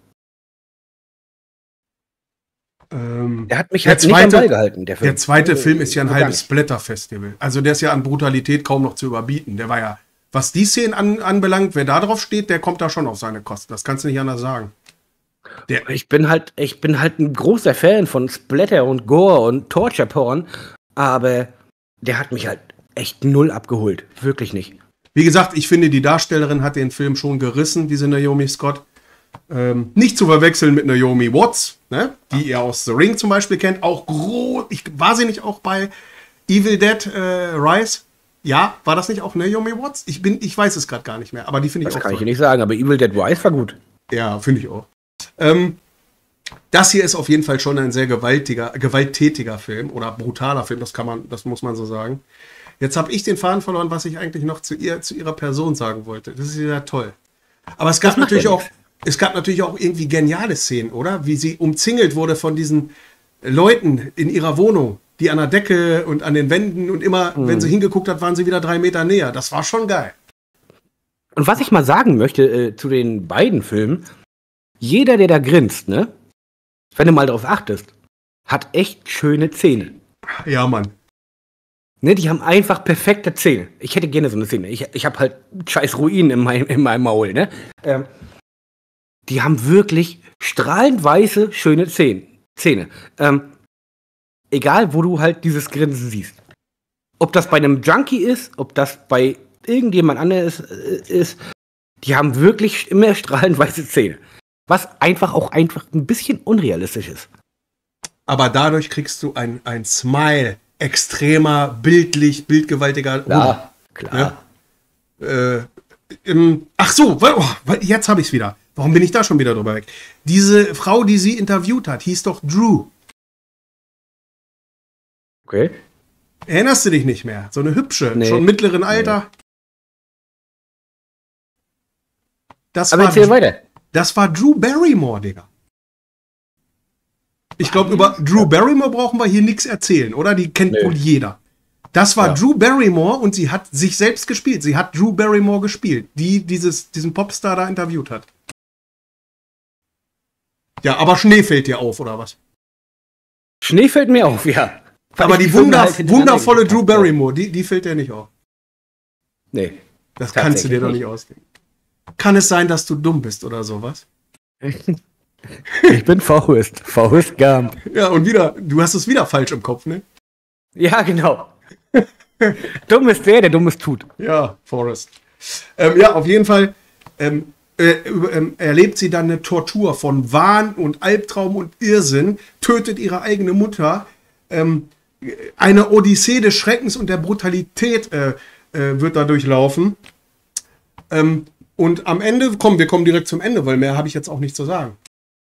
Ähm, der hat mich der halt zweite, nicht am Ball gehalten, der Film. Der zweite Film ist ja ein Gar halbes nicht. Blätterfestival. Also der ist ja an Brutalität kaum noch zu überbieten. Der war ja, was die Szenen an, anbelangt, wer da drauf steht, der kommt da schon auf seine Kosten. Das kannst du nicht anders sagen. Der, ich bin halt, ich bin halt ein großer Fan von Splatter und Gore und Torture Porn, aber der hat mich halt echt null abgeholt. Wirklich nicht. Wie gesagt, ich finde, die Darstellerin hat den Film schon gerissen, diese Naomi Scott. Ähm, nicht zu verwechseln mit Naomi Watts, ne? Die ihr aus The Ring zum Beispiel kennt. Auch groß. Ich, war sie nicht auch bei Evil Dead äh, Rise? Ja, war das nicht auch Naomi Watts? Ich, bin, ich weiß es gerade gar nicht mehr, aber die finde ich das auch kann toll. ich dir nicht sagen, aber Evil Dead Rise war gut. Ja, finde ich auch. Ähm, das hier ist auf jeden Fall schon ein sehr gewaltiger, gewalttätiger Film oder brutaler Film, das kann man, das muss man so sagen. Jetzt habe ich den Faden verloren, was ich eigentlich noch zu ihr, zu ihrer Person sagen wollte. Das ist ja toll. Aber es gab natürlich auch, es gab natürlich auch irgendwie geniale Szenen, oder? Wie sie umzingelt wurde von diesen Leuten in ihrer Wohnung, die an der Decke und an den Wänden und immer, mhm. wenn sie hingeguckt hat, waren sie wieder drei Meter näher. Das war schon geil. Und was ich mal sagen möchte äh, zu den beiden Filmen, jeder, der da grinst, ne, wenn du mal drauf achtest, hat echt schöne Zähne. Ja, Mann. Ne, die haben einfach perfekte Zähne. Ich hätte gerne so eine Szene. Ich, ich habe halt scheiß Ruinen in, mein, in meinem Maul, ne? Ähm, die haben wirklich strahlend weiße, schöne Zähne. Zähne. Ähm, egal, wo du halt dieses Grinsen siehst. Ob das bei einem Junkie ist, ob das bei irgendjemand anderes ist, ist, die haben wirklich immer strahlend weiße Zähne. Was einfach auch einfach ein bisschen unrealistisch ist. Aber dadurch kriegst du ein, ein Smile. Extremer, bildlich, bildgewaltiger. Klar, klar. Ne? Äh, im, ach so, oh, jetzt habe ich es wieder. Warum bin ich da schon wieder drüber weg? Diese Frau, die sie interviewt hat, hieß doch Drew. Okay. Erinnerst du dich nicht mehr? So eine hübsche, nee. schon mittleren Alter. Nee. Das Aber war, erzähl weiter. Das war Drew Barrymore, Digga. Ich glaube, über Drew Barrymore brauchen wir hier nichts erzählen, oder? Die kennt nee. wohl jeder. Das war ja. Drew Barrymore und sie hat sich selbst gespielt. Sie hat Drew Barrymore gespielt, die dieses, diesen Popstar da interviewt hat. Ja, aber Schnee fällt dir auf, oder was? Schnee fällt mir auf, ja. Aber die Wunder, wundervolle Drew Barrymore, die, die fällt dir nicht auf. Nee. Das kannst du dir doch nicht ausdenken. Kann es sein, dass du dumm bist oder sowas? Ich bin Forrest. Forrest Gump. Ja, und wieder, du hast es wieder falsch im Kopf, ne? Ja, genau. Dumm ist der, der Dummes tut. Ja, Forrest. Ähm, ja, auf jeden Fall ähm, äh, äh, erlebt sie dann eine Tortur von Wahn und Albtraum und Irrsinn, tötet ihre eigene Mutter. Ähm, eine Odyssee des Schreckens und der Brutalität äh, äh, wird da durchlaufen. Ähm, und am Ende, komm, wir kommen direkt zum Ende, weil mehr habe ich jetzt auch nicht zu sagen.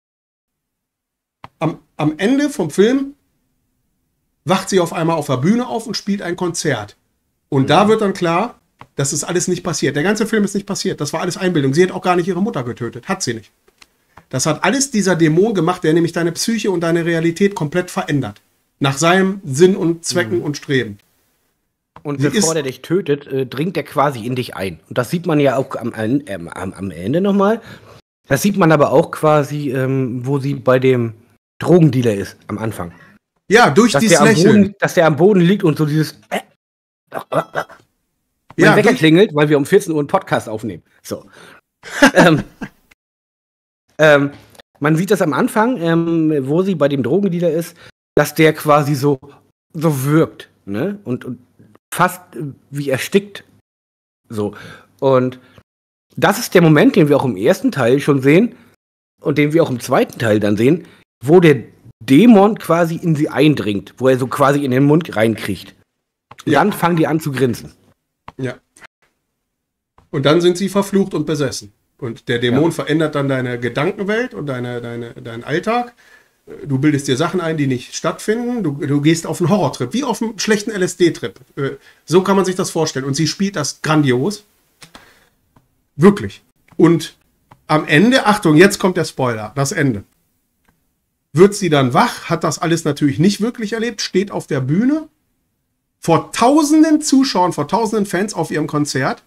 Am, am Ende vom Film wacht sie auf einmal auf der Bühne auf und spielt ein Konzert. Und mhm. da wird dann klar, das ist alles nicht passiert. Der ganze Film ist nicht passiert. Das war alles Einbildung. Sie hat auch gar nicht ihre Mutter getötet. Hat sie nicht. Das hat alles dieser Dämon gemacht, der nämlich deine Psyche und deine Realität komplett verändert. Nach seinem Sinn und Zwecken mhm. und Streben. Und sie bevor der dich tötet, äh, dringt er quasi in dich ein. Und das sieht man ja auch am, äh, am, am Ende nochmal. Das sieht man aber auch quasi, ähm, wo sie bei dem Drogendealer ist, am Anfang. Ja, durch dass dieses der Lächeln. Boden, dass der am Boden liegt und so dieses äh, äh, äh, äh. Ja, mein Wecker klingelt, weil wir um vierzehn Uhr einen Podcast aufnehmen. So. ähm, ähm, man sieht das am Anfang, ähm, wo sie bei dem Drogendealer ist, dass der quasi so, so wirkt, ne? Und, und fast wie erstickt. So. Und das ist der Moment, den wir auch im ersten Teil schon sehen und den wir auch im zweiten Teil dann sehen, wo der Dämon quasi in sie eindringt, wo er so quasi in den Mund reinkriegt. Und ja. Dann fangen die an zu grinsen. Ja. Und dann sind sie verflucht und besessen. Und der Dämon ja. verändert dann deine Gedankenwelt und deine, deine, deinen Alltag. Du bildest dir Sachen ein, die nicht stattfinden. Du, du gehst auf einen Horrortrip, wie auf einen schlechten L S D-Trip. So kann man sich das vorstellen. Und sie spielt das grandios. Wirklich. Und am Ende, Achtung, jetzt kommt der Spoiler, das Ende. Wird sie dann wach, hat das alles natürlich nicht wirklich erlebt, steht auf der Bühne, vor tausenden Zuschauern, vor tausenden Fans auf ihrem Konzert,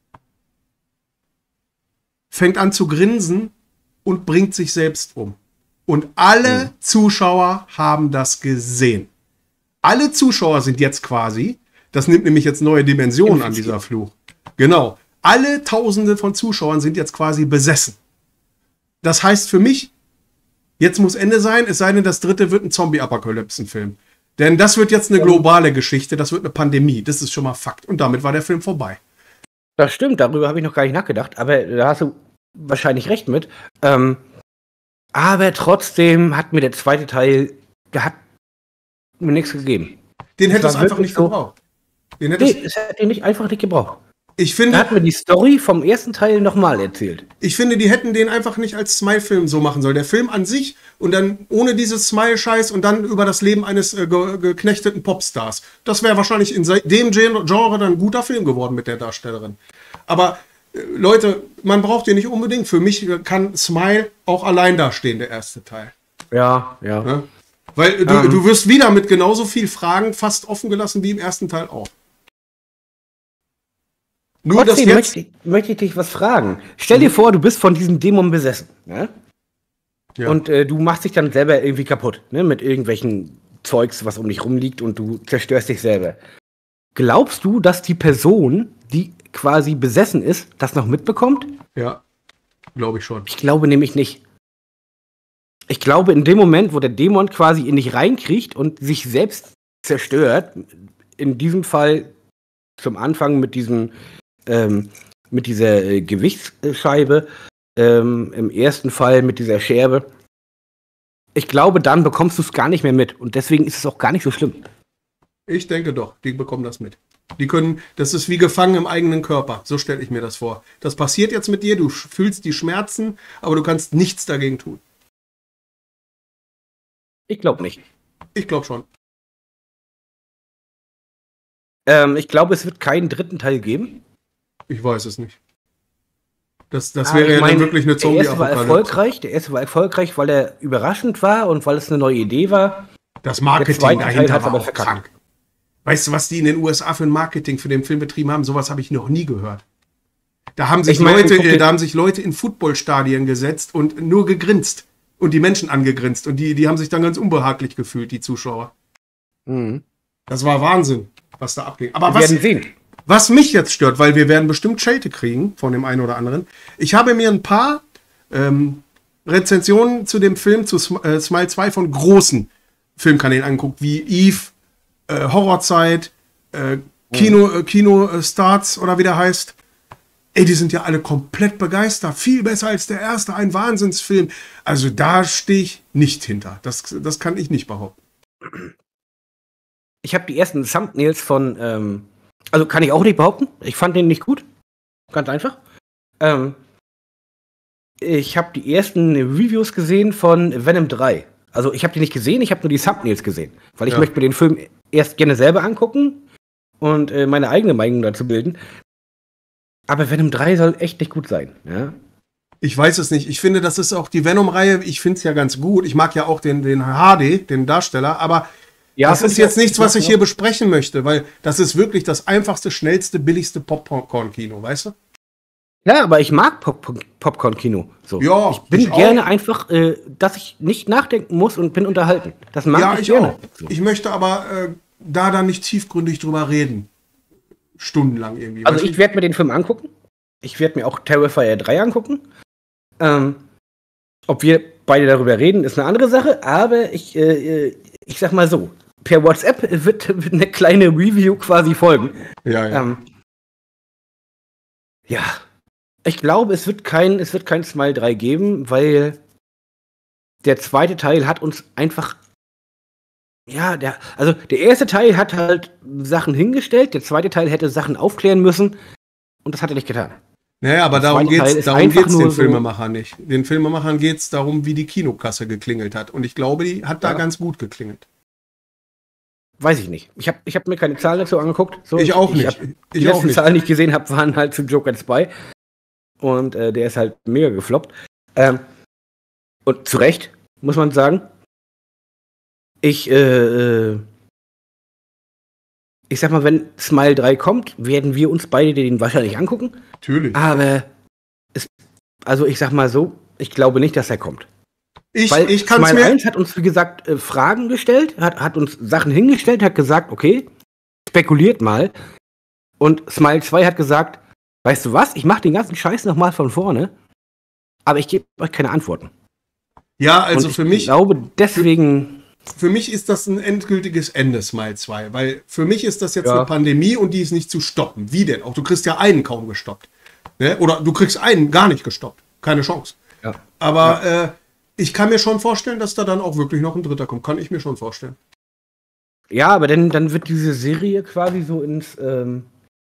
fängt an zu grinsen und bringt sich selbst um. Und alle mhm. Zuschauer haben das gesehen. Alle Zuschauer sind jetzt quasi, das nimmt nämlich jetzt neue Dimensionen an, dieser Fluch. Genau. Alle Tausende von Zuschauern sind jetzt quasi besessen. Das heißt für mich, jetzt muss Ende sein, es sei denn, das dritte wird ein Zombie-Apokalypsen-Film. Denn das wird jetzt eine globale Geschichte, das wird eine Pandemie, das ist schon mal Fakt. Und damit war der Film vorbei. Das stimmt, darüber habe ich noch gar nicht nachgedacht, aber da hast du wahrscheinlich recht mit. Ähm, aber trotzdem hat mir der zweite Teil, der hat mir nichts gegeben. Den hätte es einfach nicht gebraucht. Den hätte nee, es hätte ihn nicht, einfach nicht gebraucht. Ich finde, da hat mir die Story vom ersten Teil nochmal erzählt. Ich finde, die hätten den einfach nicht als Smile-Film so machen sollen. Der Film an sich und dann ohne dieses Smile-Scheiß und dann über das Leben eines äh, ge geknechteten Popstars. Das wäre wahrscheinlich in dem Genre dann ein guter Film geworden mit der Darstellerin. Aber äh, Leute, man braucht den nicht unbedingt. Für mich kann Smile auch allein dastehen, der erste Teil. Ja, ja. ja? Weil du, ähm. du wirst wieder mit genauso viel Fragen fast offen gelassen wie im ersten Teil auch. Nur das jetzt möchte, ich, möchte ich dich was fragen. Stell dir vor, du bist von diesem Dämon besessen. Ne? Ja. Und äh, du machst dich dann selber irgendwie kaputt. Ne? Mit irgendwelchen Zeugs, was um dich rumliegt und du zerstörst dich selber. Glaubst du, dass die Person, die quasi besessen ist, das noch mitbekommt? Ja, glaube ich schon. Ich glaube nämlich nicht. Ich glaube, in dem Moment, wo der Dämon quasi in dich reinkriegt und sich selbst zerstört, in diesem Fall zum Anfang mit diesem Ähm, mit dieser äh, Gewichtsscheibe, ähm, im ersten Fall mit dieser Scherbe. Ich glaube, dann bekommst du es gar nicht mehr mit. Und deswegen ist es auch gar nicht so schlimm. Ich denke doch, die bekommen das mit. Die können, das ist wie gefangen im eigenen Körper. So stelle ich mir das vor. Das passiert jetzt mit dir, du fühlst die Schmerzen, aber du kannst nichts dagegen tun. Ich glaube nicht. Ich glaube schon. Ähm, ich glaube, es wird keinen dritten Teil geben. Ich weiß es nicht. Das, das wäre ja dann wirklich eine Zombie-Apokalypse. Der erste war erfolgreich, der erste war erfolgreich, weil er überraschend war und weil es eine neue Idee war. Das Marketing dahinter war auch krank. Weißt du, was die in den U S A für ein Marketing für den Film betrieben haben? Sowas habe ich noch nie gehört. Da haben sich, meine, Leute, äh, da haben sich Leute in Footballstadien gesetzt und nur gegrinst. Und die Menschen angegrinst. Und die, die haben sich dann ganz unbehaglich gefühlt, die Zuschauer. Mhm. Das war Wahnsinn, was da abging. Aber Wir was, werden sehen. was mich jetzt stört, weil wir werden bestimmt Schelte kriegen von dem einen oder anderen. Ich habe mir ein paar ähm, Rezensionen zu dem Film, zu Sm äh, Smile zwei von großen Filmkanälen angeguckt, wie Eve, äh, Horrorzeit, äh, Kino, äh, Kino äh, Starts oder wie der heißt. Ey, die sind ja alle komplett begeistert. Viel besser als der erste, ein Wahnsinnsfilm. Also da stehe ich nicht hinter. Das, das kann ich nicht behaupten. Ich habe die ersten Thumbnails von, ähm, also kann ich auch nicht behaupten. Ich fand den nicht gut. Ganz einfach. Ähm, ich habe die ersten Reviews gesehen von Venom drei. Also ich habe die nicht gesehen, ich habe nur die Thumbnails gesehen. Weil ich Ja. möchte mir den Film erst gerne selber angucken und äh, meine eigene Meinung dazu bilden. Aber Venom drei soll echt nicht gut sein. Ja? Ich weiß es nicht. Ich finde, das ist auch die Venom-Reihe. Ich finde es ja ganz gut. Ich mag ja auch den, den Hardy, den Darsteller. Aber Ja, das find ist ich jetzt auch. nichts, was ich Ja. hier besprechen möchte. Weil das ist wirklich das einfachste, schnellste, billigste Popcorn-Kino. Weißt du? Ja, aber ich mag Pop Popcorn-Kino. So. Ja, ich bin ich auch. gerne einfach, äh, dass ich nicht nachdenken muss und bin unterhalten. Das mag Ja, ich, ich gerne. auch. So. Ich möchte aber äh, da dann nicht tiefgründig drüber reden. Stundenlang irgendwie. Also weißt du? ich werde mir den Film angucken. Ich werde mir auch Terrifier drei angucken. Ähm, ob wir beide darüber reden, ist eine andere Sache. Aber ich, äh, ich sag mal so, per WhatsApp wird, wird eine kleine Review quasi folgen. Ja, ja. Ähm, ja, ich glaube, es wird kein, es wird kein Smile drei geben, weil der zweite Teil hat uns einfach, ja, der, also der erste Teil hat halt Sachen hingestellt, der zweite Teil hätte Sachen aufklären müssen und das hat er nicht getan. Naja, aber Der darum zweite Teil geht's, ist darum einfach geht's nur den so- Filmemachern nicht. Den Filmemachern geht's darum, wie die Kinokasse geklingelt hat. Und ich glaube, die hat da Ja. ganz gut geklingelt. Weiß ich nicht. Ich habe ich hab mir keine Zahlen dazu angeguckt. So, Ich auch nicht. hab Ich die auch letzten nicht. Zahlen, die ich gesehen habe, waren halt zu Joker zwei. Und äh, der ist halt mega gefloppt. Ähm, und zu Recht, muss man sagen. Ich, äh, äh, ich sag mal, wenn Smile drei kommt, werden wir uns beide den wahrscheinlich angucken. Natürlich. Aber es, also ich sag mal so, ich glaube nicht, dass er kommt. Ich, Weil ich kann es Smile mir. eins hat uns, wie gesagt, äh, Fragen gestellt, hat, hat uns Sachen hingestellt, hat gesagt, okay, spekuliert mal. Und Smile zwei hat gesagt, weißt du was, ich mache den ganzen Scheiß nochmal von vorne, aber ich gebe euch keine Antworten. Ja, also Und für ich mich, glaube, deswegen, für mich ist das ein endgültiges Ende, Smile zwei. Weil für mich ist das jetzt Ja. eine Pandemie und die ist nicht zu stoppen. Wie denn? Auch du kriegst ja einen kaum gestoppt. Ne? Oder du kriegst einen gar nicht gestoppt. Keine Chance. ja. Aber äh, ich kann mir schon vorstellen, dass da dann auch wirklich noch ein dritter kommt. Kann ich mir schon vorstellen. Ja, aber dann, dann wird diese Serie quasi so ins, ähm,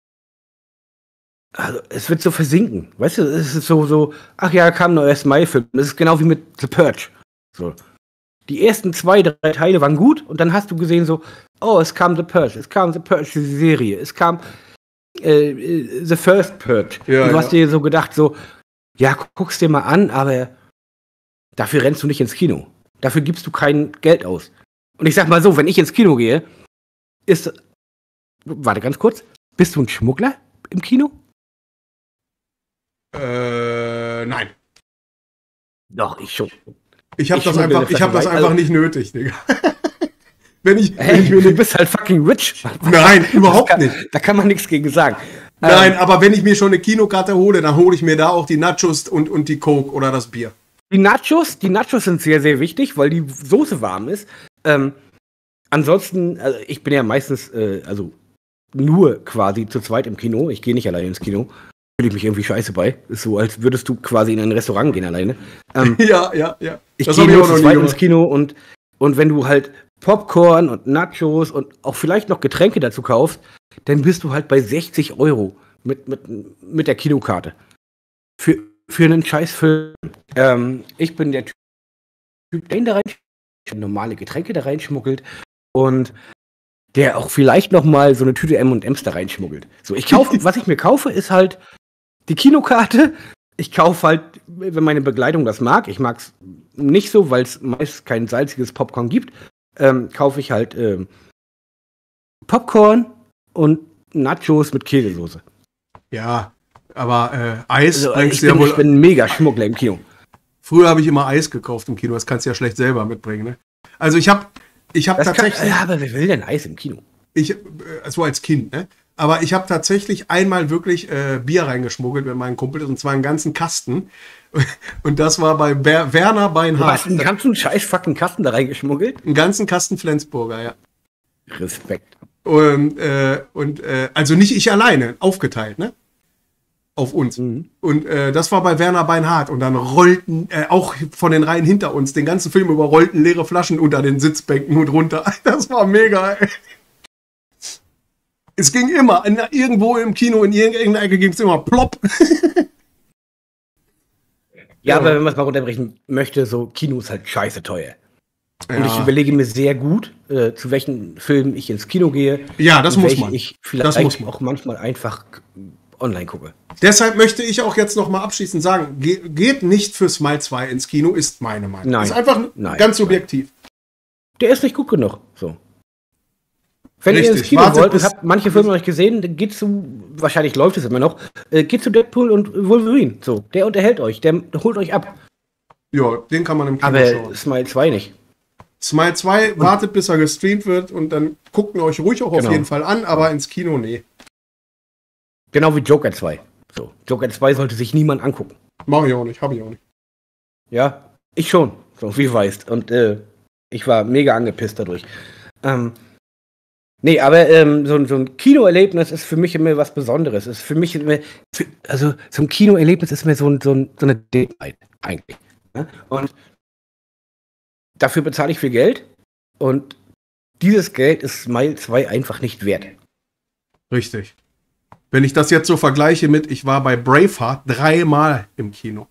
also es wird so versinken. Weißt du, es ist so, so, ach ja, kam ein neuer Smile-Film. Das ist genau wie mit The Purge. So. Die ersten zwei, drei Teile waren gut und dann hast du gesehen so, oh, es kam The Purge, es kam The Purge, die Serie, es kam äh, äh, The First Purge. Ja, und du ja. hast dir so gedacht so, ja, guck's dir mal an, aber dafür rennst du nicht ins Kino. Dafür gibst du kein Geld aus. Und ich sag mal so, wenn ich ins Kino gehe, ist, warte ganz kurz, bist du ein Schmuggler im Kino? Äh, nein. Doch, ich schon. Ich habe Ich das schmuggle einfach, eine ich hab Flasche das Wein. einfach Also- nicht nötig, Digga. wenn ich, wenn Hey, ich mir du ne, bist halt fucking rich. Nein, überhaupt Das kann, nicht. Da kann man nichts gegen sagen. Nein, Ähm, aber wenn ich mir schon eine Kinokarte hole, dann hole ich mir da auch die Nachos und, und die Coke oder das Bier. die Nachos, die Nachos sind sehr, sehr wichtig, weil die Soße warm ist. Ähm, ansonsten, also ich bin ja meistens, äh, also nur quasi zu zweit im Kino. Ich gehe nicht alleine ins Kino. Fühle ich mich irgendwie scheiße bei. Ist so, als würdest du quasi in ein Restaurant gehen alleine. Ähm, Ja, ja, ja. Ich Das gehe hab ich nur auch noch zu nie zweit ins gemacht. Kino und, und wenn du halt Popcorn und Nachos und auch vielleicht noch Getränke dazu kaufst, dann bist du halt bei sechzig Euro mit, mit, mit der Kinokarte. Für, für einen scheiß Film. Ähm, ich bin der Typ, der ihn da rein normale Getränke da reinschmuggelt und der auch vielleicht noch mal so eine Tüte M und M's da reinschmuggelt. So, ich kaufe, was ich mir kaufe, ist halt die Kinokarte. Ich kaufe halt, wenn meine Begleitung das mag, ich mag es nicht so, weil es meist kein salziges Popcorn gibt, ähm, kaufe ich halt ähm, Popcorn und Nachos mit Käsesoße. Ja, aber äh, Eis Also, bringst ich, du ja bin, wohl. ich bin ein mega Schmuggler im Kino. Früher habe ich immer Eis gekauft im Kino. Das kannst du ja schlecht selber mitbringen, ne? Also ich habe ich hab Das kann, tatsächlich. ja, aber wer will denn Eis im Kino? Ich, äh, so als Kind, ne? Aber ich habe tatsächlich einmal wirklich äh, Bier reingeschmuggelt mit meinem Kumpel, und zwar einen ganzen Kasten. Und das war bei Ber Werner Du Beinhardt. hast einen ganzen scheiß fucking Kasten da reingeschmuggelt? Einen ganzen Kasten Flensburger, ja. Respekt. Und, äh, und äh, also nicht ich alleine, aufgeteilt, ne? Auf uns. Mhm. Und äh, das war bei Werner Beinhardt. Und dann rollten, äh, auch von den Reihen hinter uns, den ganzen Film über, rollten leere Flaschen unter den Sitzbänken und runter. Das war mega, ey. Es ging immer, in, irgendwo im Kino, in irgendeiner Ecke ging es immer plopp. Ja, aber wenn man es mal runterbrechen möchte, so Kino ist halt scheiße teuer. Und ja. Ich überlege mir sehr gut, äh, zu welchen Filmen ich ins Kino gehe. Ja, das muss man. Ich vielleicht das muss man. auch manchmal einfach online gucke. Deshalb möchte ich auch jetzt noch mal abschließend sagen, ge geht nicht für Smile zwei ins Kino, ist meine Meinung. Nein. Ist einfach Nein. ganz subjektiv. Der ist nicht gut genug. So. Wenn Richtig. ihr ins Kino Warte, wollt und habt manche Filme noch nicht gesehen, dann geht zu, wahrscheinlich läuft es immer noch, äh, geht zu Deadpool und Wolverine. So, der unterhält euch, der holt euch ab. Ja, den kann man im Kino Aber schauen. Aber Smile zwei nicht. Smile zwei wartet, bis er gestreamt wird, und dann guckt ihr euch ruhig auch genau. auf jeden Fall an, aber ins Kino, nee. Genau wie Joker zwei. So, Joker zwei sollte sich niemand angucken. Mach ich auch nicht, hab ich auch nicht. Ja, ich schon, so wie du weißt. Und äh, ich war mega angepisst dadurch. Ähm, nee, aber ähm, so, so ein Kinoerlebnis ist für mich immer was Besonderes. Ist für mich immer, für, also so ein Kinoerlebnis ist mir so, ein, so, ein, so eine Date eigentlich. Ne? Und dafür bezahle ich viel Geld, und dieses Geld ist Smile zwei einfach nicht wert. Richtig. Wenn ich das jetzt so vergleiche mit, ich war bei Braveheart dreimal im Kino.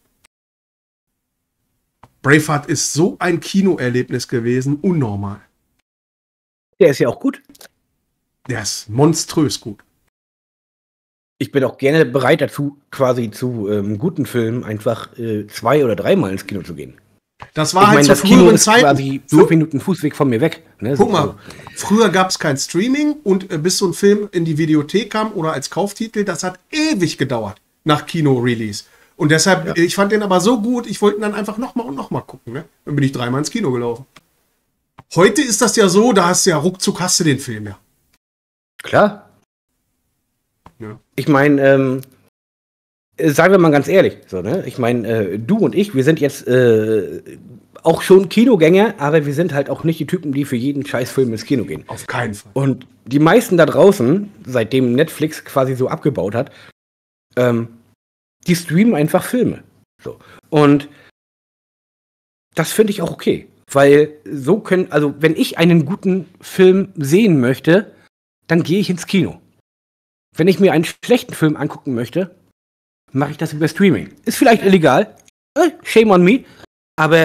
Braveheart ist so ein Kinoerlebnis gewesen, unnormal. Der ist ja auch gut. Der ist monströs gut. Ich bin auch gerne bereit dazu, quasi zu ähm, guten Filmen einfach äh, zwei- oder dreimal ins Kino zu gehen. Das war ich halt mein, zu das Kino früheren ist Zeiten. Quasi fünf Minuten Fußweg von mir weg. Ne? Guck so, mal, so. Früher gab es kein Streaming, und äh, bis so ein Film in die Videothek kam oder als Kauftitel, das hat ewig gedauert nach Kino-Release. Und deshalb, ja. ich fand den aber so gut, ich wollte ihn dann einfach nochmal und nochmal gucken. Ne? Dann bin ich dreimal ins Kino gelaufen. Heute ist das ja so, da hast du ja ruckzuck hast du den Film ja. Klar. Ja. Ich meine, ähm, sagen wir mal ganz ehrlich, so, ne? Ich meine, äh, du und ich, wir sind jetzt äh, auch schon Kinogänger, aber wir sind halt auch nicht die Typen, die für jeden Scheißfilm ins Kino gehen. Auf keinen Fall. Und die meisten da draußen, seitdem Netflix quasi so abgebaut hat, ähm, die streamen einfach Filme. So. Und das finde ich auch okay. Weil so können, also wenn ich einen guten Film sehen möchte, dann gehe ich ins Kino. Wenn ich mir einen schlechten Film angucken möchte, mache ich das über Streaming. Ist vielleicht illegal, äh, shame on me, aber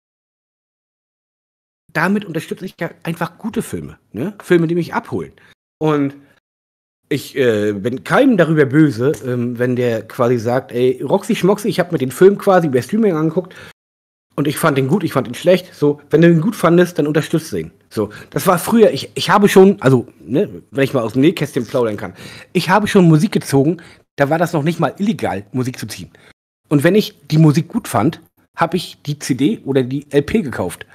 damit unterstütze ich ja einfach gute Filme, ne? Filme, die mich abholen. Und ich äh, bin keinem darüber böse, ähm, wenn der quasi sagt, ey, Roxy Schmoxy, ich habe mir den Film quasi über Streaming angeguckt und ich fand ihn gut, ich fand ihn schlecht. So, wenn du ihn gut fandest, dann unterstützt ihn. So, das war früher, ich, ich habe schon, also, ne, wenn ich mal aus dem Nähkästchen plaudern kann, ich habe schon Musik gezogen, da war das noch nicht mal illegal, Musik zu ziehen. Und wenn ich die Musik gut fand, habe ich die C D oder die L P gekauft.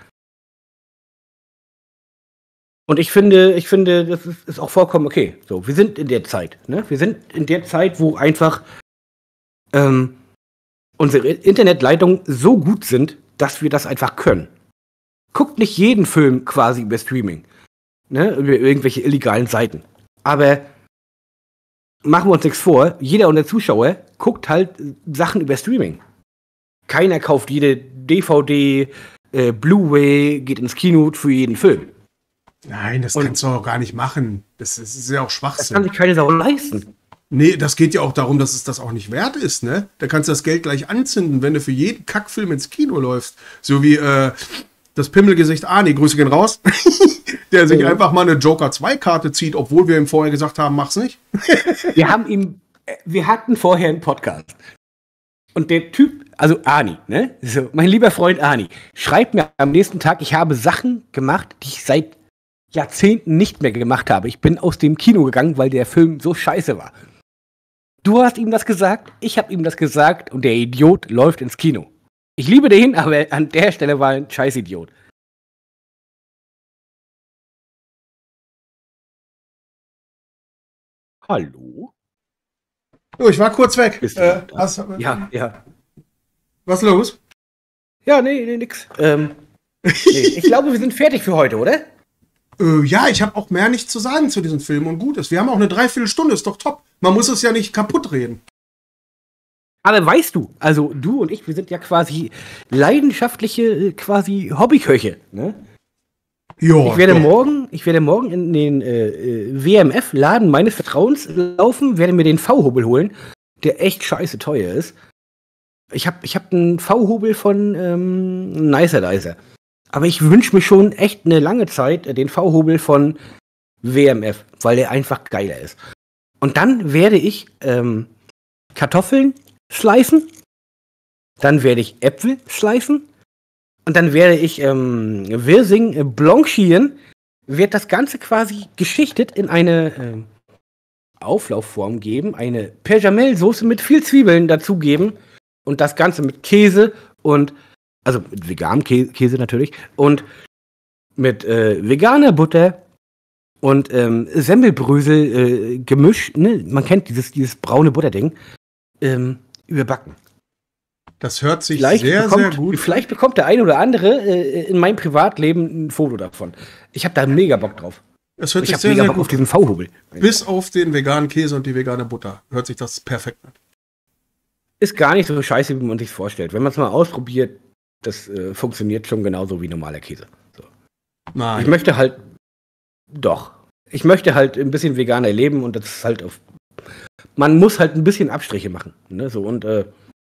Und ich finde, ich finde, das ist, ist auch vollkommen okay. So, wir sind in der Zeit, ne? Wir sind in der Zeit, wo einfach ähm, unsere Internetleitungen so gut sind, dass wir das einfach können. Guckt nicht jeden Film quasi über Streaming, ne? Über irgendwelche illegalen Seiten. Aber machen wir uns nichts vor, jeder unserer Zuschauer guckt halt Sachen über Streaming. Keiner kauft jede D V D, äh, Blu-ray, geht ins Kino für jeden Film. Nein, das Und kannst du auch gar nicht machen. Das ist, das ist ja auch Schwachsinn. Das kann sich keine Sau leisten. Nee, das geht ja auch darum, dass es das auch nicht wert ist, ne? Da kannst du das Geld gleich anzünden, wenn du für jeden Kackfilm ins Kino läufst. So wie äh, das Pimmelgesicht Arnie, Grüße gehen raus, der sich ja. einfach mal eine Joker zwei Karte zieht, obwohl wir ihm vorher gesagt haben, mach's nicht. Wir haben ihm, wir hatten vorher einen Podcast. Und der Typ, also Arnie, ne? So, mein lieber Freund Arnie, schreibt mir am nächsten Tag, ich habe Sachen gemacht, die ich seit Jahrzehnten nicht mehr gemacht habe. Ich bin aus dem Kino gegangen, weil der Film so scheiße war. Du hast ihm das gesagt, ich habe ihm das gesagt und der Idiot läuft ins Kino. Ich liebe den, aber an der Stelle war er ein Scheißidiot. Hallo? Oh, ich war kurz weg. Bist du Äh, da? hast, Ja, ja. Was ist los? Ja, nee, nee, nix. Ähm, nee, ich glaube, wir sind fertig für heute, oder? Äh, ja, ich habe auch mehr nicht zu sagen zu diesem Film und gut ist. Wir haben auch eine Dreiviertelstunde, ist doch top. Man muss es ja nicht kaputt reden. Aber weißt du, also du und ich, wir sind ja quasi leidenschaftliche, äh, quasi Hobbyköche, ne? Jo, Ich werde doch. morgen, ich werde morgen in den äh, äh, W M F-Laden meines Vertrauens laufen, werde mir den V-Hobel holen, der echt scheiße teuer ist. Ich habe ich hab einen V-Hobel von ähm, Nicerizer. Aber ich wünsche mir schon echt eine lange Zeit äh, den V-Hobel von W M F, weil der einfach geiler ist. Und dann werde ich ähm, Kartoffeln slicen, dann werde ich Äpfel slicen und dann werde ich ähm, Wirsing äh, blanchieren, wird das Ganze quasi geschichtet in eine ähm, Auflaufform geben, eine Bechamel-Soße mit viel Zwiebeln dazugeben und das Ganze mit Käse und, also mit veganem Kä- Käse natürlich, und mit äh, veganer Butter und ähm, Semmelbrösel äh, Gemisch, ne? Man kennt dieses, dieses braune Butterding, ähm, überbacken. Das hört sich Vielleicht, sehr, bekommt, sehr gut. vielleicht bekommt der ein oder andere äh, in meinem Privatleben ein Foto davon. Ich habe da mega Bock drauf. Es hört Ich sich habe sehr, mega sehr Bock gut auf diesen V-Hobel. Bis auf den veganen Käse und die vegane Butter. Hört sich das perfekt an. Ist gar nicht so scheiße, wie man sich vorstellt. Wenn man es mal ausprobiert, das äh, funktioniert schon genauso wie normaler Käse. So. Nein. Ich möchte halt, doch, ich möchte halt ein bisschen veganer leben und das ist halt auf, man muss halt ein bisschen Abstriche machen. Ne? So, und äh,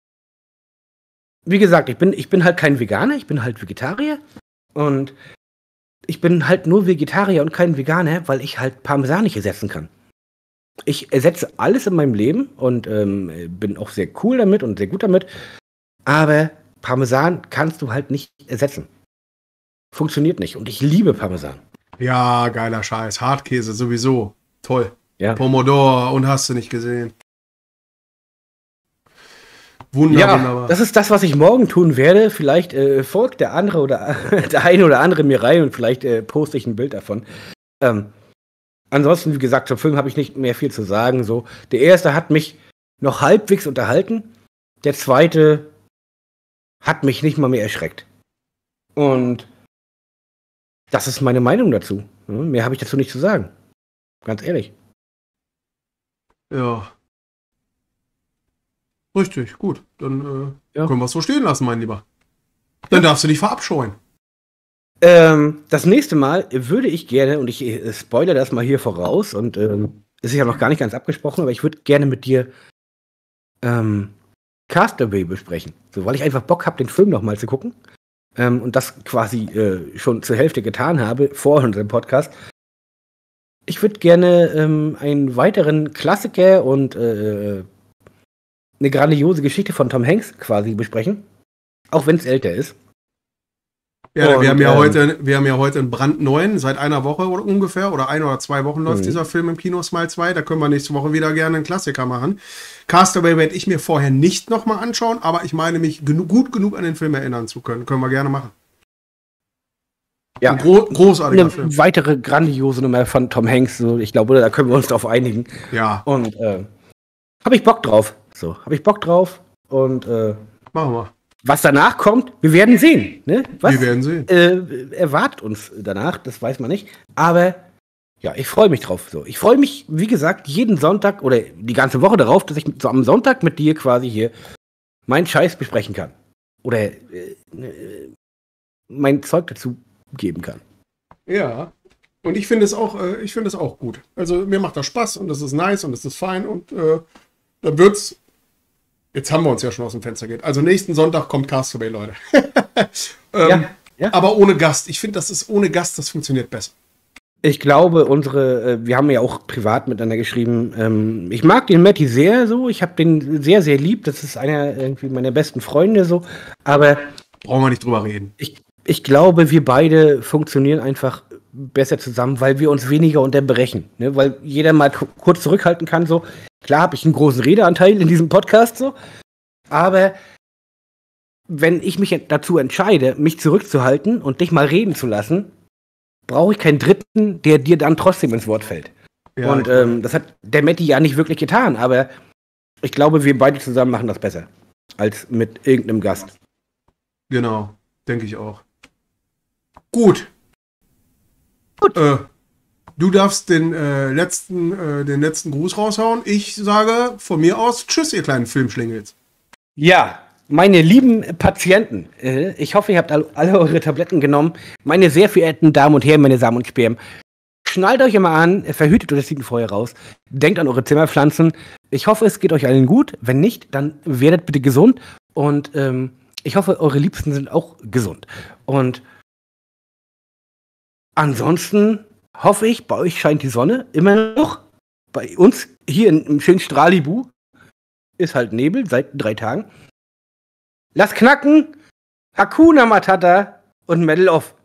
wie gesagt, ich bin, ich bin halt kein Veganer, ich bin halt Vegetarier und ich bin halt nur Vegetarier und kein Veganer, weil ich halt Parmesan nicht ersetzen kann. Ich ersetze alles in meinem Leben und ähm, bin auch sehr cool damit und sehr gut damit, aber Parmesan kannst du halt nicht ersetzen. Funktioniert nicht und ich liebe Parmesan. Ja, geiler Scheiß. Hartkäse sowieso. Toll. Ja. Pomodoro und hast du nicht gesehen. Wunder, Ja, wunderbar. das ist das, was ich morgen tun werde. Vielleicht äh, folgt der andere oder der eine oder andere mir rein und vielleicht äh, poste ich ein Bild davon. Ähm, ansonsten, wie gesagt, zum Film habe ich nicht mehr viel zu sagen. So, der erste hat mich noch halbwegs unterhalten. Der zweite hat mich nicht mal mehr erschreckt. Und das ist meine Meinung dazu. Mehr habe ich dazu nicht zu sagen. Ganz ehrlich. Ja. Richtig, gut. Dann äh, Ja. können wir es so stehen lassen, mein Lieber. Dann darfst du dich verabscheuen. Ähm, das nächste Mal würde ich gerne, und ich äh, spoilere das mal hier voraus, und ähm, ist ja noch gar nicht ganz abgesprochen, aber ich würde gerne mit dir ähm, Castaway besprechen. So, weil ich einfach Bock habe, den Film nochmal zu gucken. Ähm, und das quasi äh, schon zur Hälfte getan habe, vor unserem Podcast. Ich würde gerne ähm, einen weiteren Klassiker und äh, eine grandiose Geschichte von Tom Hanks quasi besprechen. Auch wenn es älter ist. Ja, Und, wir, haben ja ähm, heute, wir haben ja heute einen brandneuen, seit einer Woche oder ungefähr, oder ein oder zwei Wochen läuft Mhm. dieser Film im Kino, Smile zwei. Da können wir nächste Woche wieder gerne einen Klassiker machen. Castaway werde ich mir vorher nicht nochmal anschauen, aber ich meine, mich genu- gut genug an den Film erinnern zu können. Können wir gerne machen. Ja. Ein gro großartiger Eine Film. weitere grandiose Nummer von Tom Hanks. So, ich glaube, da können wir uns drauf einigen. Ja, Und äh, habe ich Bock drauf. So, habe ich Bock drauf. Und äh, machen wir. was danach kommt, wir werden sehen. Ne? Was Wir werden sehen. äh, erwartet uns danach, das weiß man nicht. Aber ja, ich freue mich drauf. So, ich freue mich, wie gesagt, jeden Sonntag oder die ganze Woche darauf, dass ich so am Sonntag mit dir quasi hier meinen Scheiß besprechen kann. Oder äh, äh, mein Zeug dazu geben kann. Ja. Und ich finde es auch, äh, ich finde es auch gut. Also mir macht das Spaß und das ist nice und das ist fein und äh, dann wird's. Jetzt haben wir uns ja schon aus dem Fenster geht. Also nächsten Sonntag kommt Castaway, Leute. ähm, Ja, ja. Aber ohne Gast. Ich finde, das ist ohne Gast, das funktioniert besser. Ich glaube, unsere, äh, wir haben ja auch privat miteinander geschrieben. Ähm, ich mag den Matti sehr so. Ich habe den sehr, sehr lieb. Das ist einer irgendwie meiner besten Freunde so. Aber Brauchen wir nicht drüber reden. ich, ich glaube, wir beide funktionieren einfach besser zusammen, weil wir uns weniger unterbrechen. Ne? Weil jeder mal ku- kurz zurückhalten kann. So. Klar habe ich einen großen Redeanteil in diesem Podcast so. Aber wenn ich mich dazu entscheide, mich zurückzuhalten und dich mal reden zu lassen, brauche ich keinen Dritten, der dir dann trotzdem ins Wort fällt. Ja, und ähm, das hat der Matti ja nicht wirklich getan, aber ich glaube, wir beide zusammen machen das besser als mit irgendeinem Gast. Genau, denke ich auch. Gut. Gut. Äh, du darfst den, äh, letzten, äh, den letzten Gruß raushauen. Ich sage von mir aus Tschüss, ihr kleinen Filmschlingels. Ja, meine lieben Patienten, äh, ich hoffe, ihr habt alle, alle eure Tabletten genommen. Meine sehr verehrten Damen und Herren, meine Samen und Spermen. Schnallt euch immer an, verhütet oder zieht ein Feuer raus. Denkt an eure Zimmerpflanzen. Ich hoffe, es geht euch allen gut. Wenn nicht, dann werdet bitte gesund. Und ähm, ich hoffe, eure Liebsten sind auch gesund. Und ansonsten hoffe ich, bei euch scheint die Sonne immer noch. Bei uns hier im schönen Stralibu ist halt Nebel seit drei Tagen. Lasst knacken, Hakuna Matata und Medal of.